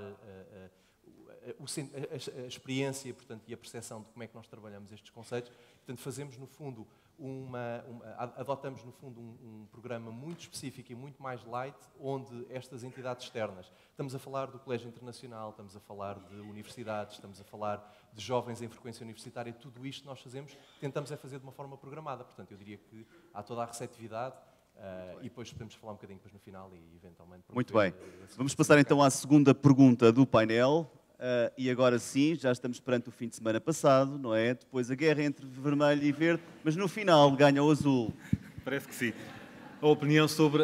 a experiência, portanto, e a percepção de como é que nós trabalhamos estes conceitos. Portanto, fazemos no fundo adotamos no fundo um programa muito específico e muito mais light, onde estas entidades externas, estamos a falar do Colégio Internacional, estamos a falar de universidades, estamos a falar de jovens em frequência universitária, tudo isto nós tentamos fazer de uma forma programada. Portanto, eu diria que há toda a receptividade. E depois podemos falar um bocadinho depois no final e eventualmente... Muito bem. Vamos passar então à segunda pergunta do painel. E agora sim, já estamos perante o fim de semana passado, não é? Depois a guerra entre vermelho e verde, mas no final ganha o azul. Parece que sim. A opinião sobre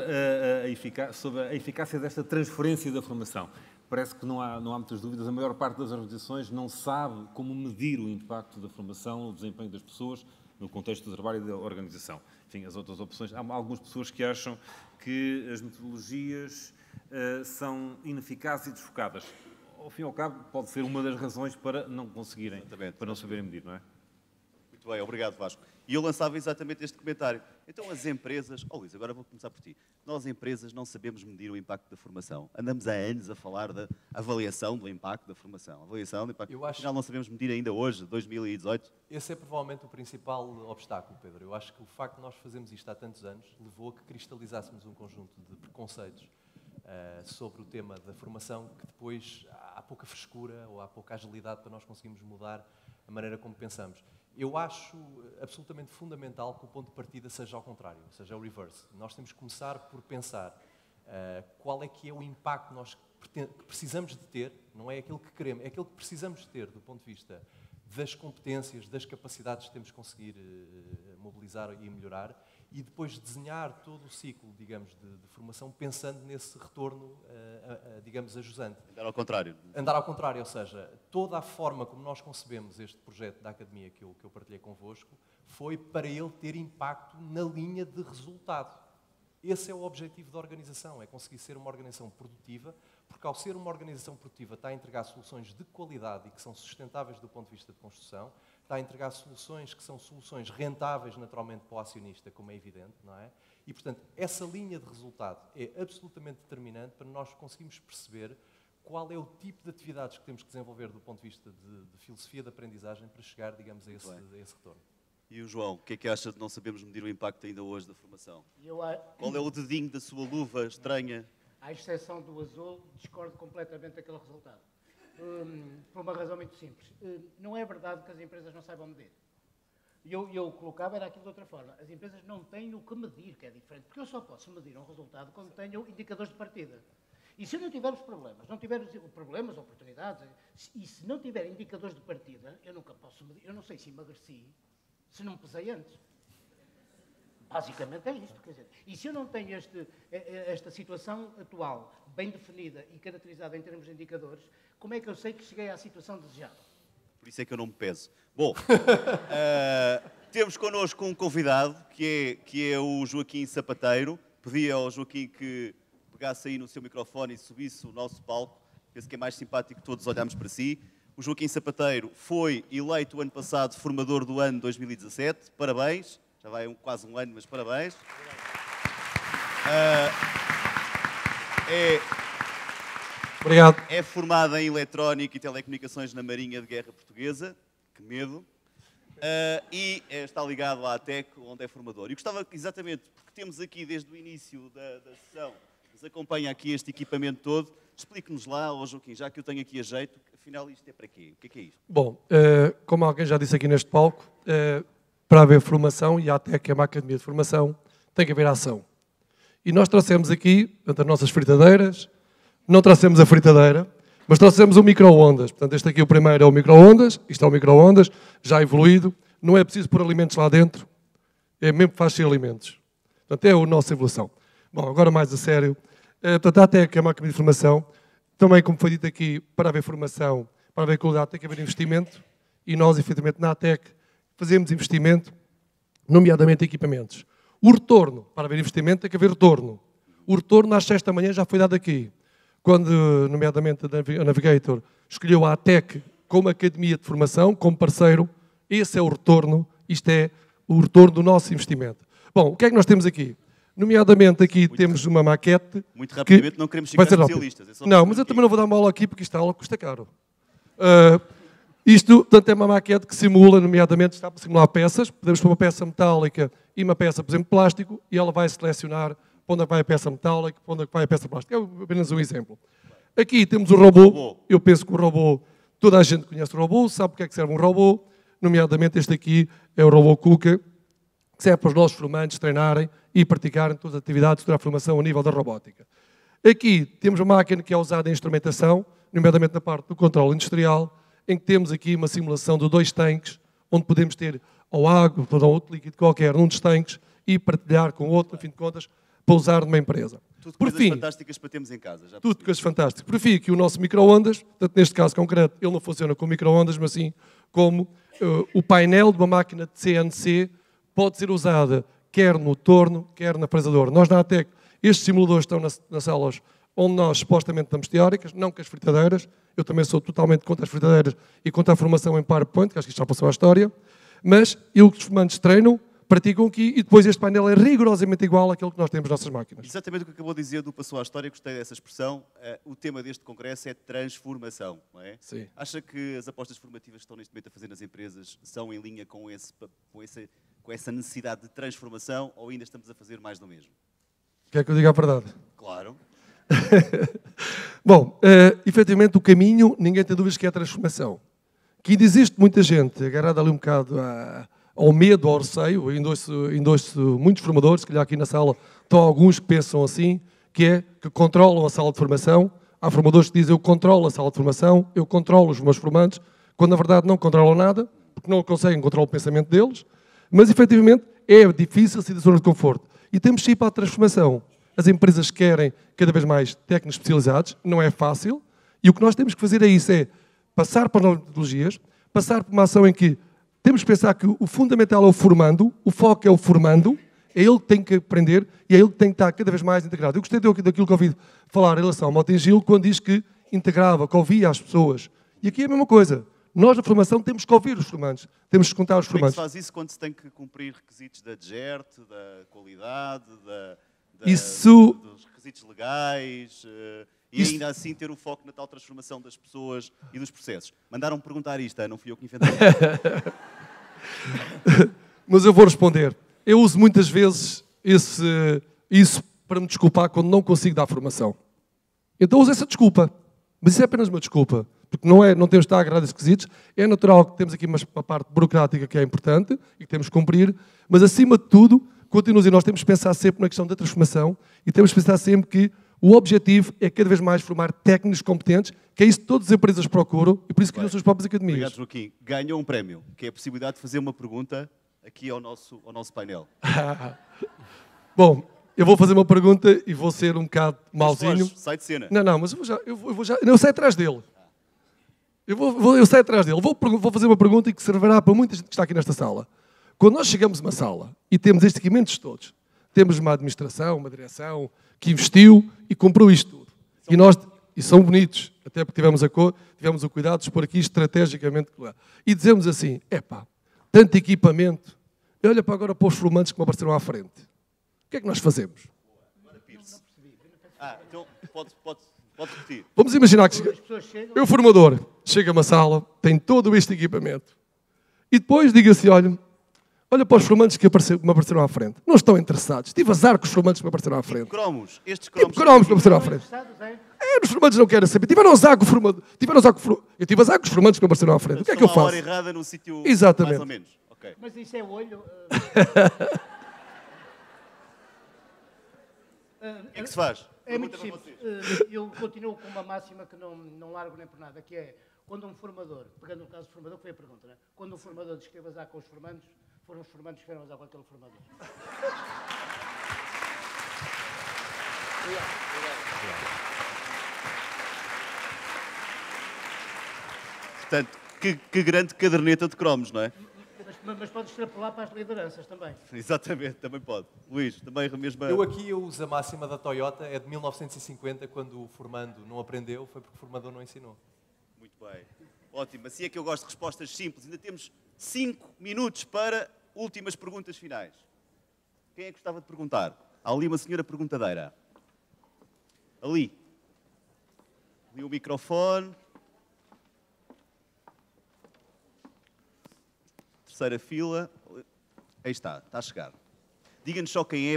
a eficácia desta transferência da formação. Parece que não há muitas dúvidas. A maior parte das organizações não sabe como medir o impacto da formação, o desempenho das pessoas no contexto do trabalho e da organização. Enfim, as outras opções. Há algumas pessoas que acham que as metodologias são ineficazes e desfocadas. Ao fim e ao cabo, pode ser uma das razões para não conseguirem, Exatamente. Para não saberem medir, não é? Muito bem, obrigado, Vasco. E eu lançava exatamente este comentário. Então as empresas... Luís, agora vou começar por ti. Nós, empresas, não sabemos medir o impacto da formação. Andamos há anos a falar da avaliação do impacto da formação. Avaliação do impacto... Afinal, não sabemos medir ainda hoje, 2018. Esse é provavelmente o principal obstáculo, Pedro. Eu acho que o facto de nós fazermos isto há tantos anos levou a que cristalizássemos um conjunto de preconceitos sobre o tema da formação, que depois há pouca frescura ou há pouca agilidade para nós conseguirmos mudar a maneira como pensamos. Eu acho absolutamente fundamental que o ponto de partida seja ao contrário, seja o reverse. Nós temos que começar por pensar qual é que é o impacto que nós precisamos de ter, não é aquilo que queremos, é aquilo que precisamos de ter do ponto de vista das competências, das capacidades que temos de conseguir mobilizar e melhorar, e depois desenhar todo o ciclo, digamos, de formação, pensando nesse retorno, digamos, ajusante. Andar ao contrário. Andar ao contrário, ou seja, toda a forma como nós concebemos este projeto da Academia que eu partilhei convosco, foi para ele ter impacto na linha de resultado. Esse é o objetivo da organização, é conseguir ser uma organização produtiva, porque ao ser uma organização produtiva está a entregar soluções de qualidade e que são sustentáveis do ponto de vista de construção, está a entregar soluções que são soluções rentáveis naturalmente para o acionista, como é evidente, não é? E, portanto, essa linha de resultado é absolutamente determinante para nós conseguirmos perceber qual é o tipo de atividades que temos que desenvolver do ponto de vista de filosofia de aprendizagem para chegar, digamos, a esse retorno. E o João, o que é que acha de não sabermos medir o impacto ainda hoje da formação? Qual é o dedinho da sua luva estranha? À exceção do azul, discordo completamente daquele resultado. Por uma razão muito simples. Não é verdade que as empresas não saibam medir. Eu colocava era aquilo de outra forma. As empresas não têm o que medir, que é diferente. Porque eu só posso medir um resultado quando tenho indicadores de partida. E se não tivermos problemas, oportunidades, e se não tiver indicadores de partida, eu nunca posso medir. Eu não sei se emagreci, se não pesei antes. Basicamente é isto, quer dizer. E se eu não tenho esta situação atual bem definida e caracterizada em termos de indicadores, como é que eu sei que cheguei à situação desejada? Por isso é que eu não me peso. Bom, temos connosco um convidado, que é o Joaquim Sapateiro. Pedi ao Joaquim que pegasse aí no seu microfone e subisse o nosso palco. Penso que é mais simpático que todos olharmos para si. O Joaquim Sapateiro foi eleito o ano passado formador do ano 2017. Parabéns. Já vai quase um ano, mas parabéns. Obrigado. É formado em Eletrónica e Telecomunicações na Marinha de Guerra Portuguesa. Que medo. e está ligado à ATEC, onde é formador. E gostava exatamente, porque temos aqui desde o início da sessão, nos acompanha aqui este equipamento todo, explique-nos lá, Joaquim, já que eu tenho aqui a jeito, afinal isto é para quê? O que é isto? Bom, como alguém já disse aqui neste palco, para haver formação, e a ATEC é uma academia de formação, tem que haver ação. E nós trouxemos aqui, portanto, as nossas fritadeiras, não trouxemos a fritadeira, mas trouxemos o micro-ondas. Portanto, este aqui o primeiro é o micro-ondas, isto é o micro-ondas, já evoluído, não é preciso pôr alimentos lá dentro, é mesmo que faz-se alimentos. Portanto, é a nossa evolução. Bom, agora mais a sério, portanto, a ATEC é uma academia de formação, também, como foi dito aqui, para haver formação, para haver qualidade, tem que haver investimento, e nós, efetivamente, na ATEC, fazemos investimento, nomeadamente em equipamentos. O retorno, para haver investimento, tem que haver retorno. O retorno, às 6 da manhã, já foi dado aqui. Quando, nomeadamente, a Navigator escolheu a ATEC como academia de formação, como parceiro, esse é o retorno, isto é o retorno do nosso investimento. Bom, o que é que nós temos aqui? Nomeadamente, aqui temos uma maquete... Muito rapidamente, não queremos ficar especialistas. Não, mas eu também não vou dar uma aula aqui, porque isto custa caro. Isto, portanto, é uma maquete que simula, nomeadamente, está para simular peças. Podemos pôr uma peça metálica e uma peça, por exemplo, plástico, e ela vai selecionar para onde vai a peça metálica, para onde vai a peça plástica. É apenas um exemplo. Aqui temos o robô. Eu penso que o robô, toda a gente conhece o robô, sabe porque é que serve um robô. Nomeadamente, este aqui é o robô Kuka, que serve para os nossos formandos treinarem e praticarem todas as atividades de formação a nível da robótica. Aqui temos uma máquina que é usada em instrumentação, nomeadamente na parte do controle industrial, em que temos aqui uma simulação de 2 tanques, onde podemos ter ou água ou outro líquido qualquer num dos tanques e partilhar com outro, no fim de contas, para usar numa empresa. Tudo coisas fantásticas para termos em casa. Já tudo coisas fantásticas. Por fim, aqui o nosso micro-ondas, portanto, neste caso concreto, ele não funciona com micro-ondas, mas sim como o painel de uma máquina de CNC pode ser usada quer no torno, quer na fresadora. Nós na ATEC, estes simuladores estão nas salas onde nós supostamente damos teóricas, não com as fritadeiras. Eu também sou totalmente contra as fritadeiras e contra a formação em PowerPoint, que acho que isto já passou à história. Mas os formandos treinam, praticam aqui e depois este painel é rigorosamente igual àquele que nós temos nas nossas máquinas. Exatamente o que acabou de dizer do passou à história, gostei dessa expressão. O tema deste congresso é transformação, não é? Sim. Acha que as apostas formativas que estão neste momento a fazer nas empresas são em linha com essa necessidade de transformação ou ainda estamos a fazer mais do mesmo? Quer que eu diga a verdade? Claro. Bom, efetivamente o caminho, ninguém tem dúvidas que é a transformação. Que ainda existe muita gente agarrada ali um bocado ao medo, ao receio, ainda muitos formadores, se calhar aqui na sala estão alguns que pensam assim, que controlam a sala de formação. Há formadores que dizem eu controlo a sala de formação, eu controlo os meus formandos, quando na verdade não controlam nada, porque não conseguem controlar o pensamento deles, mas efetivamente é difícil sair da zona de conforto. E temos que ir para a transformação. As empresas querem cada vez mais técnicos especializados, não é fácil, e o que nós temos que fazer é isso, é passar para as novas metodologias, passar por uma ação em que temos que pensar que o fundamental é o formando, o foco é o formando, é ele que tem que aprender e é ele que tem que estar cada vez mais integrado. Eu gostei daquilo que ouvi falar em relação ao Motengil, quando diz que integrava, que ouvia as pessoas. E aqui é a mesma coisa. Nós, na formação, temos que ouvir os formandos, temos que contar os formandos. Como é que se faz isso quando se tem que cumprir requisitos da DGERT, da qualidade, dos requisitos legais e ainda assim ter o foco na tal transformação das pessoas e dos processos? Mandaram-me perguntar isto, não fui eu que inventei. Mas eu vou responder. Eu uso muitas vezes isso para me desculpar quando não consigo dar formação. Então uso essa desculpa. Mas isso é apenas uma desculpa. Porque não temos de estar agarrados a requisitos. É natural que temos aqui uma parte burocrática que é importante e que temos que cumprir. Mas, acima de tudo, continuo a dizer, nós temos que pensar sempre na questão da transformação e temos que pensar sempre que o objetivo é cada vez mais formar técnicos competentes, que é isso que todas as empresas procuram e por isso criam as suas próprias academias. Obrigado, Joaquim. Ganhou um prémio, que é a possibilidade de fazer uma pergunta aqui ao nosso painel. Bom, eu vou fazer uma pergunta e vou ser um bocado mauzinho. Sai de cena. Não, mas eu saio atrás dele. Eu saio atrás dele. Vou fazer uma pergunta e que servirá para muita gente que está aqui nesta sala. Quando nós chegamos a uma sala e temos estes equipamentos todos, temos uma administração, uma direção que investiu e comprou isto tudo. E são bonitos, até porque tivemos o cuidado de expor aqui estrategicamente. E dizemos assim, tanto equipamento, olha para agora para os formantes que me apareceram à frente. O que é que nós fazemos? Então pode repetir. Vamos imaginar que o formador chega a uma sala, tem todo este equipamento. E depois diga assim, olha para os formandos que me apareceram à frente. Não estão interessados. Tive azar com os formandos que me apareceram à frente. Cromos, estes Tipo cromos. cromos que me apareceram à frente. Os formandos não querem saber. Tiveram azar com o formador. Eu tive azar com os formandos que me apareceram à frente. O que é que eu faço? A hora errada num sítio Exatamente. mais ou menos. Okay. Mas isso é olho. O que é que se faz? É muito simples. Eu continuo com uma máxima que não largo nem por nada, que é quando um formador, pegando o caso do formador, que foi a pergunta, né? Quando um formador diz que teve azar com os formandos, foram os formandos que tiveram azar com aquele formador. Portanto, que grande caderneta de cromos, não é? Mas pode extrapolar para as lideranças também. Exatamente, também pode. Luís, também a mesma... Eu uso a máxima da Toyota, é de 1950, quando o formando não aprendeu, foi porque o formador não ensinou. Muito bem. Ótimo. Assim é que eu gosto de respostas simples. Ainda temos 5 minutos para últimas perguntas finais. Quem é que gostava de perguntar? Há ali uma senhora perguntadeira. Ali. Ali o microfone. Terceira fila. Aí está a chegar. Diga-nos só quem é.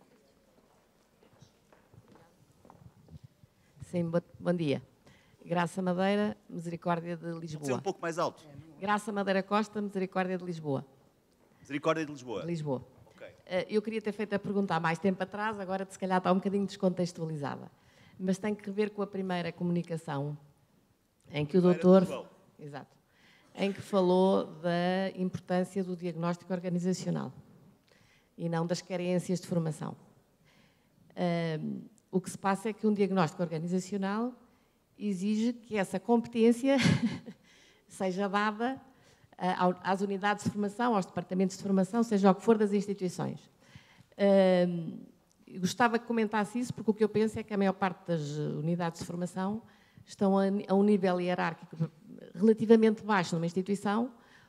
Sim, bom dia. Graça Madeira, Misericórdia de Lisboa. Pode ser um pouco mais alto. Graça Madeira Costa, Misericórdia de Lisboa. Misericórdia de Lisboa. De Lisboa. Okay. Eu queria ter feito a pergunta há mais tempo atrás, agora se calhar está um bocadinho descontextualizada. Mas tem que ver com a primeira comunicação, em que o doutor... Exato. Em que falou da importância do diagnóstico organizacional e não das carências de formação. O que se passa é que um diagnóstico organizacional exige que essa competência seja dada às unidades de formação, aos departamentos de formação, seja o que for das instituições. Gostava que comentasse isso, porque o que eu penso é que a maior parte das unidades de formação estão a um nível hierárquico relativamente baixo numa instituição,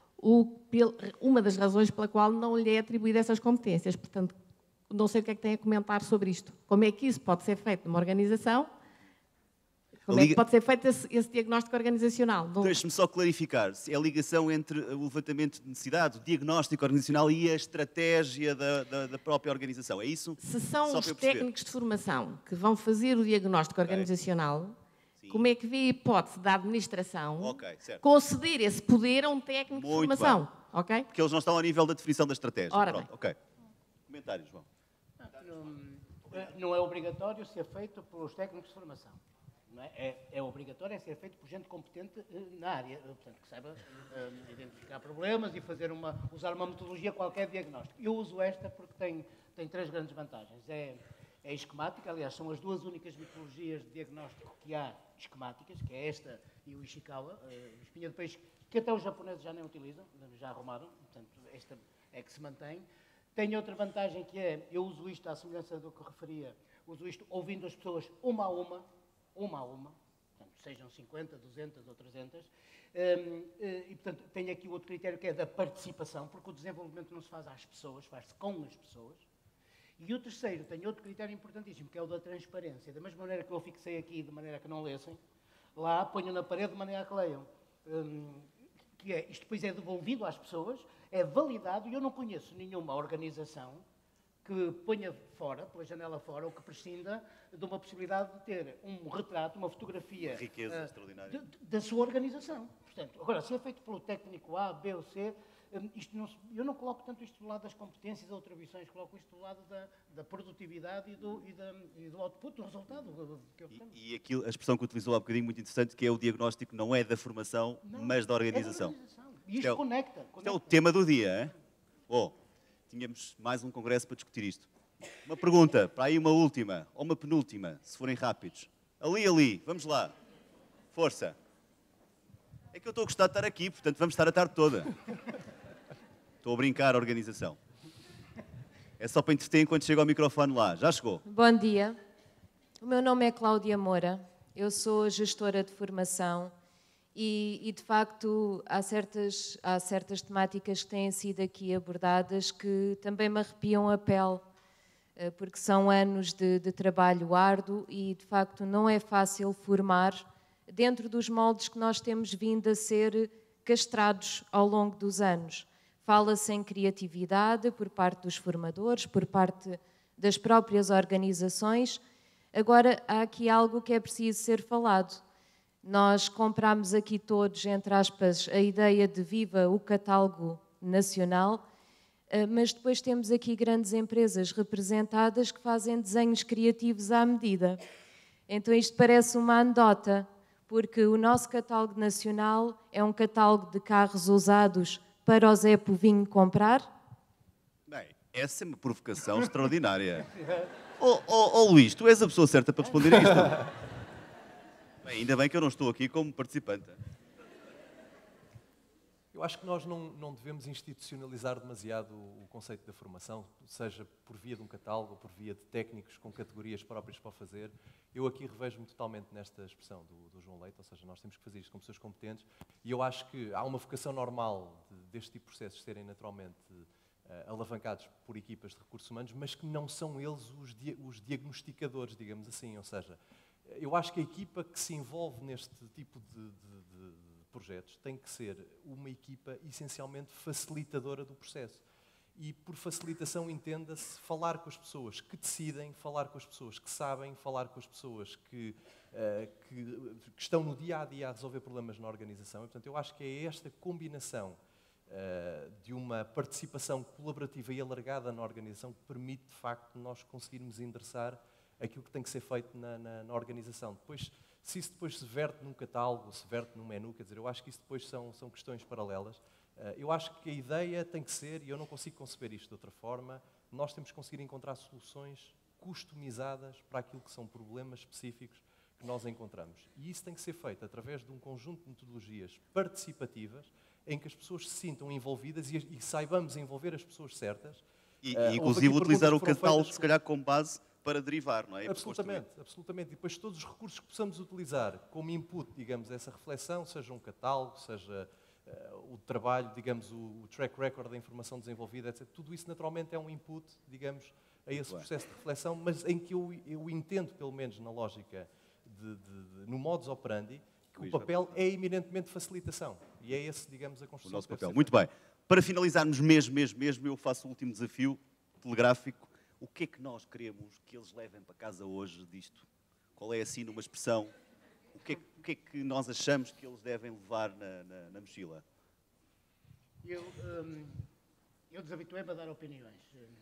uma das razões pela qual não lhe é atribuída essas competências. Portanto, não sei o que é que tem a comentar sobre isto. Como é que isso pode ser feito numa organização? Como é que pode ser feito esse diagnóstico organizacional? Deixe-me só clarificar. É a ligação entre o levantamento de necessidade, o diagnóstico organizacional e a estratégia da própria organização. É isso? Se são os técnicos de formação que vão fazer o diagnóstico organizacional, como é que vê a hipótese da administração conceder esse poder a um técnico de formação? Okay? Porque eles não estão ao nível da definição da estratégia. Ora Pronto, ok. Comentários, João. Não é obrigatório ser feito pelos técnicos de formação. Não é obrigatório ser feito por gente competente na área, portanto, que saiba identificar problemas e usar uma metodologia qualquer de diagnóstico. Eu uso esta porque tem 3 grandes vantagens. É esquemática, aliás, são as 2 únicas metodologias de diagnóstico que há esquemáticas, que é esta e o Ishikawa, espinha de peixe, que até os japoneses já nem utilizam, já arrumaram, portanto, esta é que se mantém. Tem outra vantagem que é, eu uso isto à semelhança do que referia, uso isto ouvindo as pessoas uma a uma, portanto, sejam 50, 200 ou 300, e, portanto, tenho aqui outro critério que é da participação, porque o desenvolvimento não se faz às pessoas, faz-se com as pessoas. E o terceiro, tem outro critério importantíssimo, que é o da transparência. Da mesma maneira que eu fixei aqui, de maneira que não lessem, lá ponho na parede de maneira que leiam. Que é, isto depois é devolvido às pessoas, é validado, e eu não conheço nenhuma organização que ponha fora, pela janela fora, ou que prescinda de uma possibilidade de ter um retrato, uma fotografia riqueza extraordinária da sua organização. Portanto, agora, se é feito pelo técnico A, B ou C, eu não coloco tanto isto do lado das competências ou atribuições, coloco isto do lado da produtividade e do output, do resultado que obtemos. E aquilo, a expressão que utilizou há bocadinho, muito interessante, que é o diagnóstico não é da formação, mas da organização. É da organização. E isto conecta. Isto é o tema do dia, é? Bom, tínhamos mais um congresso para discutir isto. Uma pergunta, para aí uma última, ou uma penúltima, se forem rápidos. Ali, vamos lá. Força. É que eu estou a gostar de estar aqui, portanto vamos estar a tarde toda. Estou a brincar, a organização. É só para entreter enquanto chega ao microfone lá. Já chegou? Bom dia. O meu nome é Cláudia Moura. Eu sou gestora de formação e de facto, há certas temáticas que têm sido aqui abordadas que também me arrepiam a pele, porque são anos de trabalho árduo e, de facto, não é fácil formar dentro dos moldes que nós temos vindo a ser castrados ao longo dos anos. Fala-se em criatividade por parte dos formadores, por parte das próprias organizações. Agora, há aqui algo que é preciso ser falado. Nós compramos aqui todos, entre aspas, a ideia de viva o catálogo nacional, mas depois temos aqui grandes empresas representadas que fazem desenhos criativos à medida. Então isto parece uma anedota, porque o nosso catálogo nacional é um catálogo de carros usados para o Zé Povinho comprar? Bem, essa é uma provocação extraordinária. Luís, tu és a pessoa certa para responder a isto. Bem, ainda bem que eu não estou aqui como participante. Eu acho que nós não devemos institucionalizar demasiado o conceito da formação, seja por via de um catálogo ou por via de técnicos com categorias próprias para o fazer. Eu aqui revejo-me totalmente nesta expressão do João Leite, ou seja, nós temos que fazer isto com pessoas competentes, e eu acho que há uma vocação normal deste tipo de processos serem naturalmente alavancados por equipas de recursos humanos, mas que não são eles os diagnosticadores, digamos assim, ou seja, eu acho que a equipa que se envolve neste tipo de projetos tem que ser uma equipa essencialmente facilitadora do processo. E por facilitação entenda-se falar com as pessoas que decidem, falar com as pessoas que sabem, falar com as pessoas que estão no dia-a-dia a resolver problemas na organização. E, portanto, eu acho que é esta combinação de uma participação colaborativa e alargada na organização que permite, de facto, nós conseguirmos endereçar aquilo que tem que ser feito na organização. Depois, se isso depois se verte num catálogo, se verte num menu, quer dizer, eu acho que isso depois são questões paralelas. Eu acho que a ideia tem que ser, e eu não consigo conceber isto de outra forma, nós temos que conseguir encontrar soluções customizadas para aquilo que são problemas específicos que nós encontramos. E isso tem que ser feito através de um conjunto de metodologias participativas em que as pessoas se sintam envolvidas e saibamos envolver as pessoas certas. E inclusive utilizar o catálogo, se calhar, como base para derivar, não é? Absolutamente, absolutamente. E depois todos os recursos que possamos utilizar como input, digamos, essa reflexão, seja um catálogo, seja o trabalho, digamos, o track record da informação desenvolvida, etc. Tudo isso naturalmente é um input, digamos, a esse processo de reflexão, mas em que eu entendo, pelo menos na lógica, no modus operandi, que o papel é eminentemente facilitação. E é esse, digamos, a construção. O nosso papel. Muito bem. Para finalizarmos mesmo, eu faço o último desafio telegráfico. O que é que nós queremos que eles levem para casa hoje disto? Qual é, assim, numa expressão, o que é que nós achamos que eles devem levar na mochila? Eu desabituei-me a dar opiniões.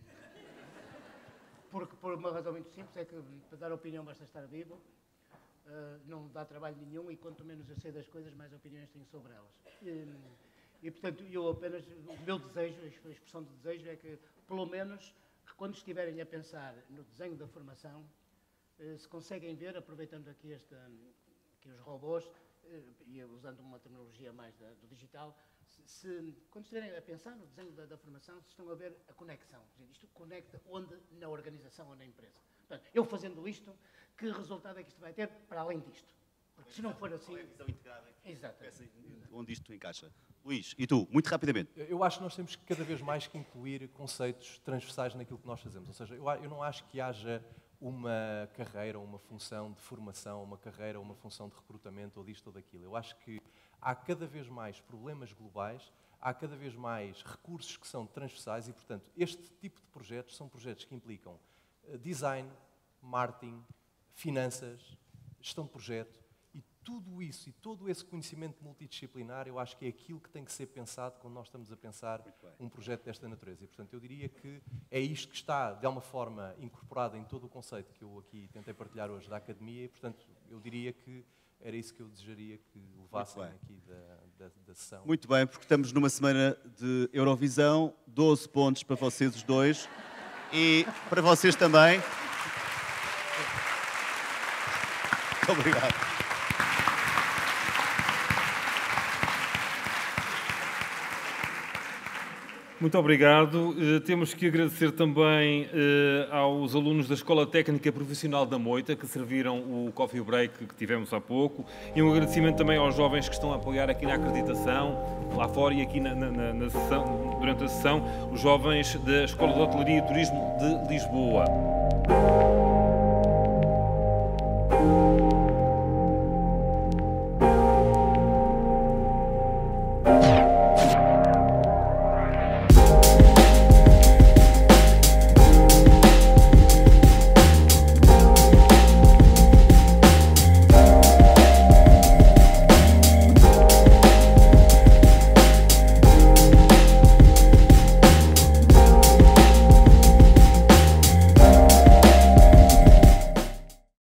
Porque, por uma razão muito simples, é que para dar opinião basta estar vivo, não dá trabalho nenhum e quanto menos eu sei das coisas, mais opiniões tenho sobre elas. E portanto, o meu desejo, a expressão de desejo é que, pelo menos, quando estiverem a pensar no desenho da formação, se conseguem ver, aproveitando aqui os robôs, e usando uma terminologia mais do digital, quando estiverem a pensar no desenho da formação, se estão a ver a conexão. Isto conecta onde? Na organização ou na empresa. Portanto, eu fazendo isto, que resultado é que isto vai ter para além disto? Porque se não for assim... É a visão integrada. Exatamente. Onde isto encaixa. Luís, e tu, muito rapidamente? Eu acho que nós temos que cada vez mais que incluir conceitos transversais naquilo que nós fazemos. Ou seja, eu não acho que haja uma carreira ou uma função de formação, uma carreira ou uma função de recrutamento ou disto ou daquilo. Eu acho que há cada vez mais problemas globais, há cada vez mais recursos que são transversais e, portanto, este tipo de projetos são projetos que implicam design, marketing, finanças, gestão de projeto. E tudo isso e todo esse conhecimento multidisciplinar, eu acho que é aquilo que tem que ser pensado quando nós estamos a pensar um projeto desta natureza. E, portanto, eu diria que é isto que está, de alguma forma, incorporado em todo o conceito que eu aqui tentei partilhar hoje da academia. E, portanto, eu diria que era isso que eu desejaria que levassem aqui da sessão. Muito bem, porque estamos numa semana de Eurovisão, 12 pontos para vocês os dois e para vocês também. Muito obrigado. Muito obrigado. Temos que agradecer também aos alunos da Escola Técnica Profissional da Moita, que serviram o coffee break que tivemos há pouco, e um agradecimento também aos jovens que estão a apoiar aqui na acreditação, lá fora e aqui na sessão, durante a sessão, os jovens da Escola de Hotelaria e Turismo de Lisboa.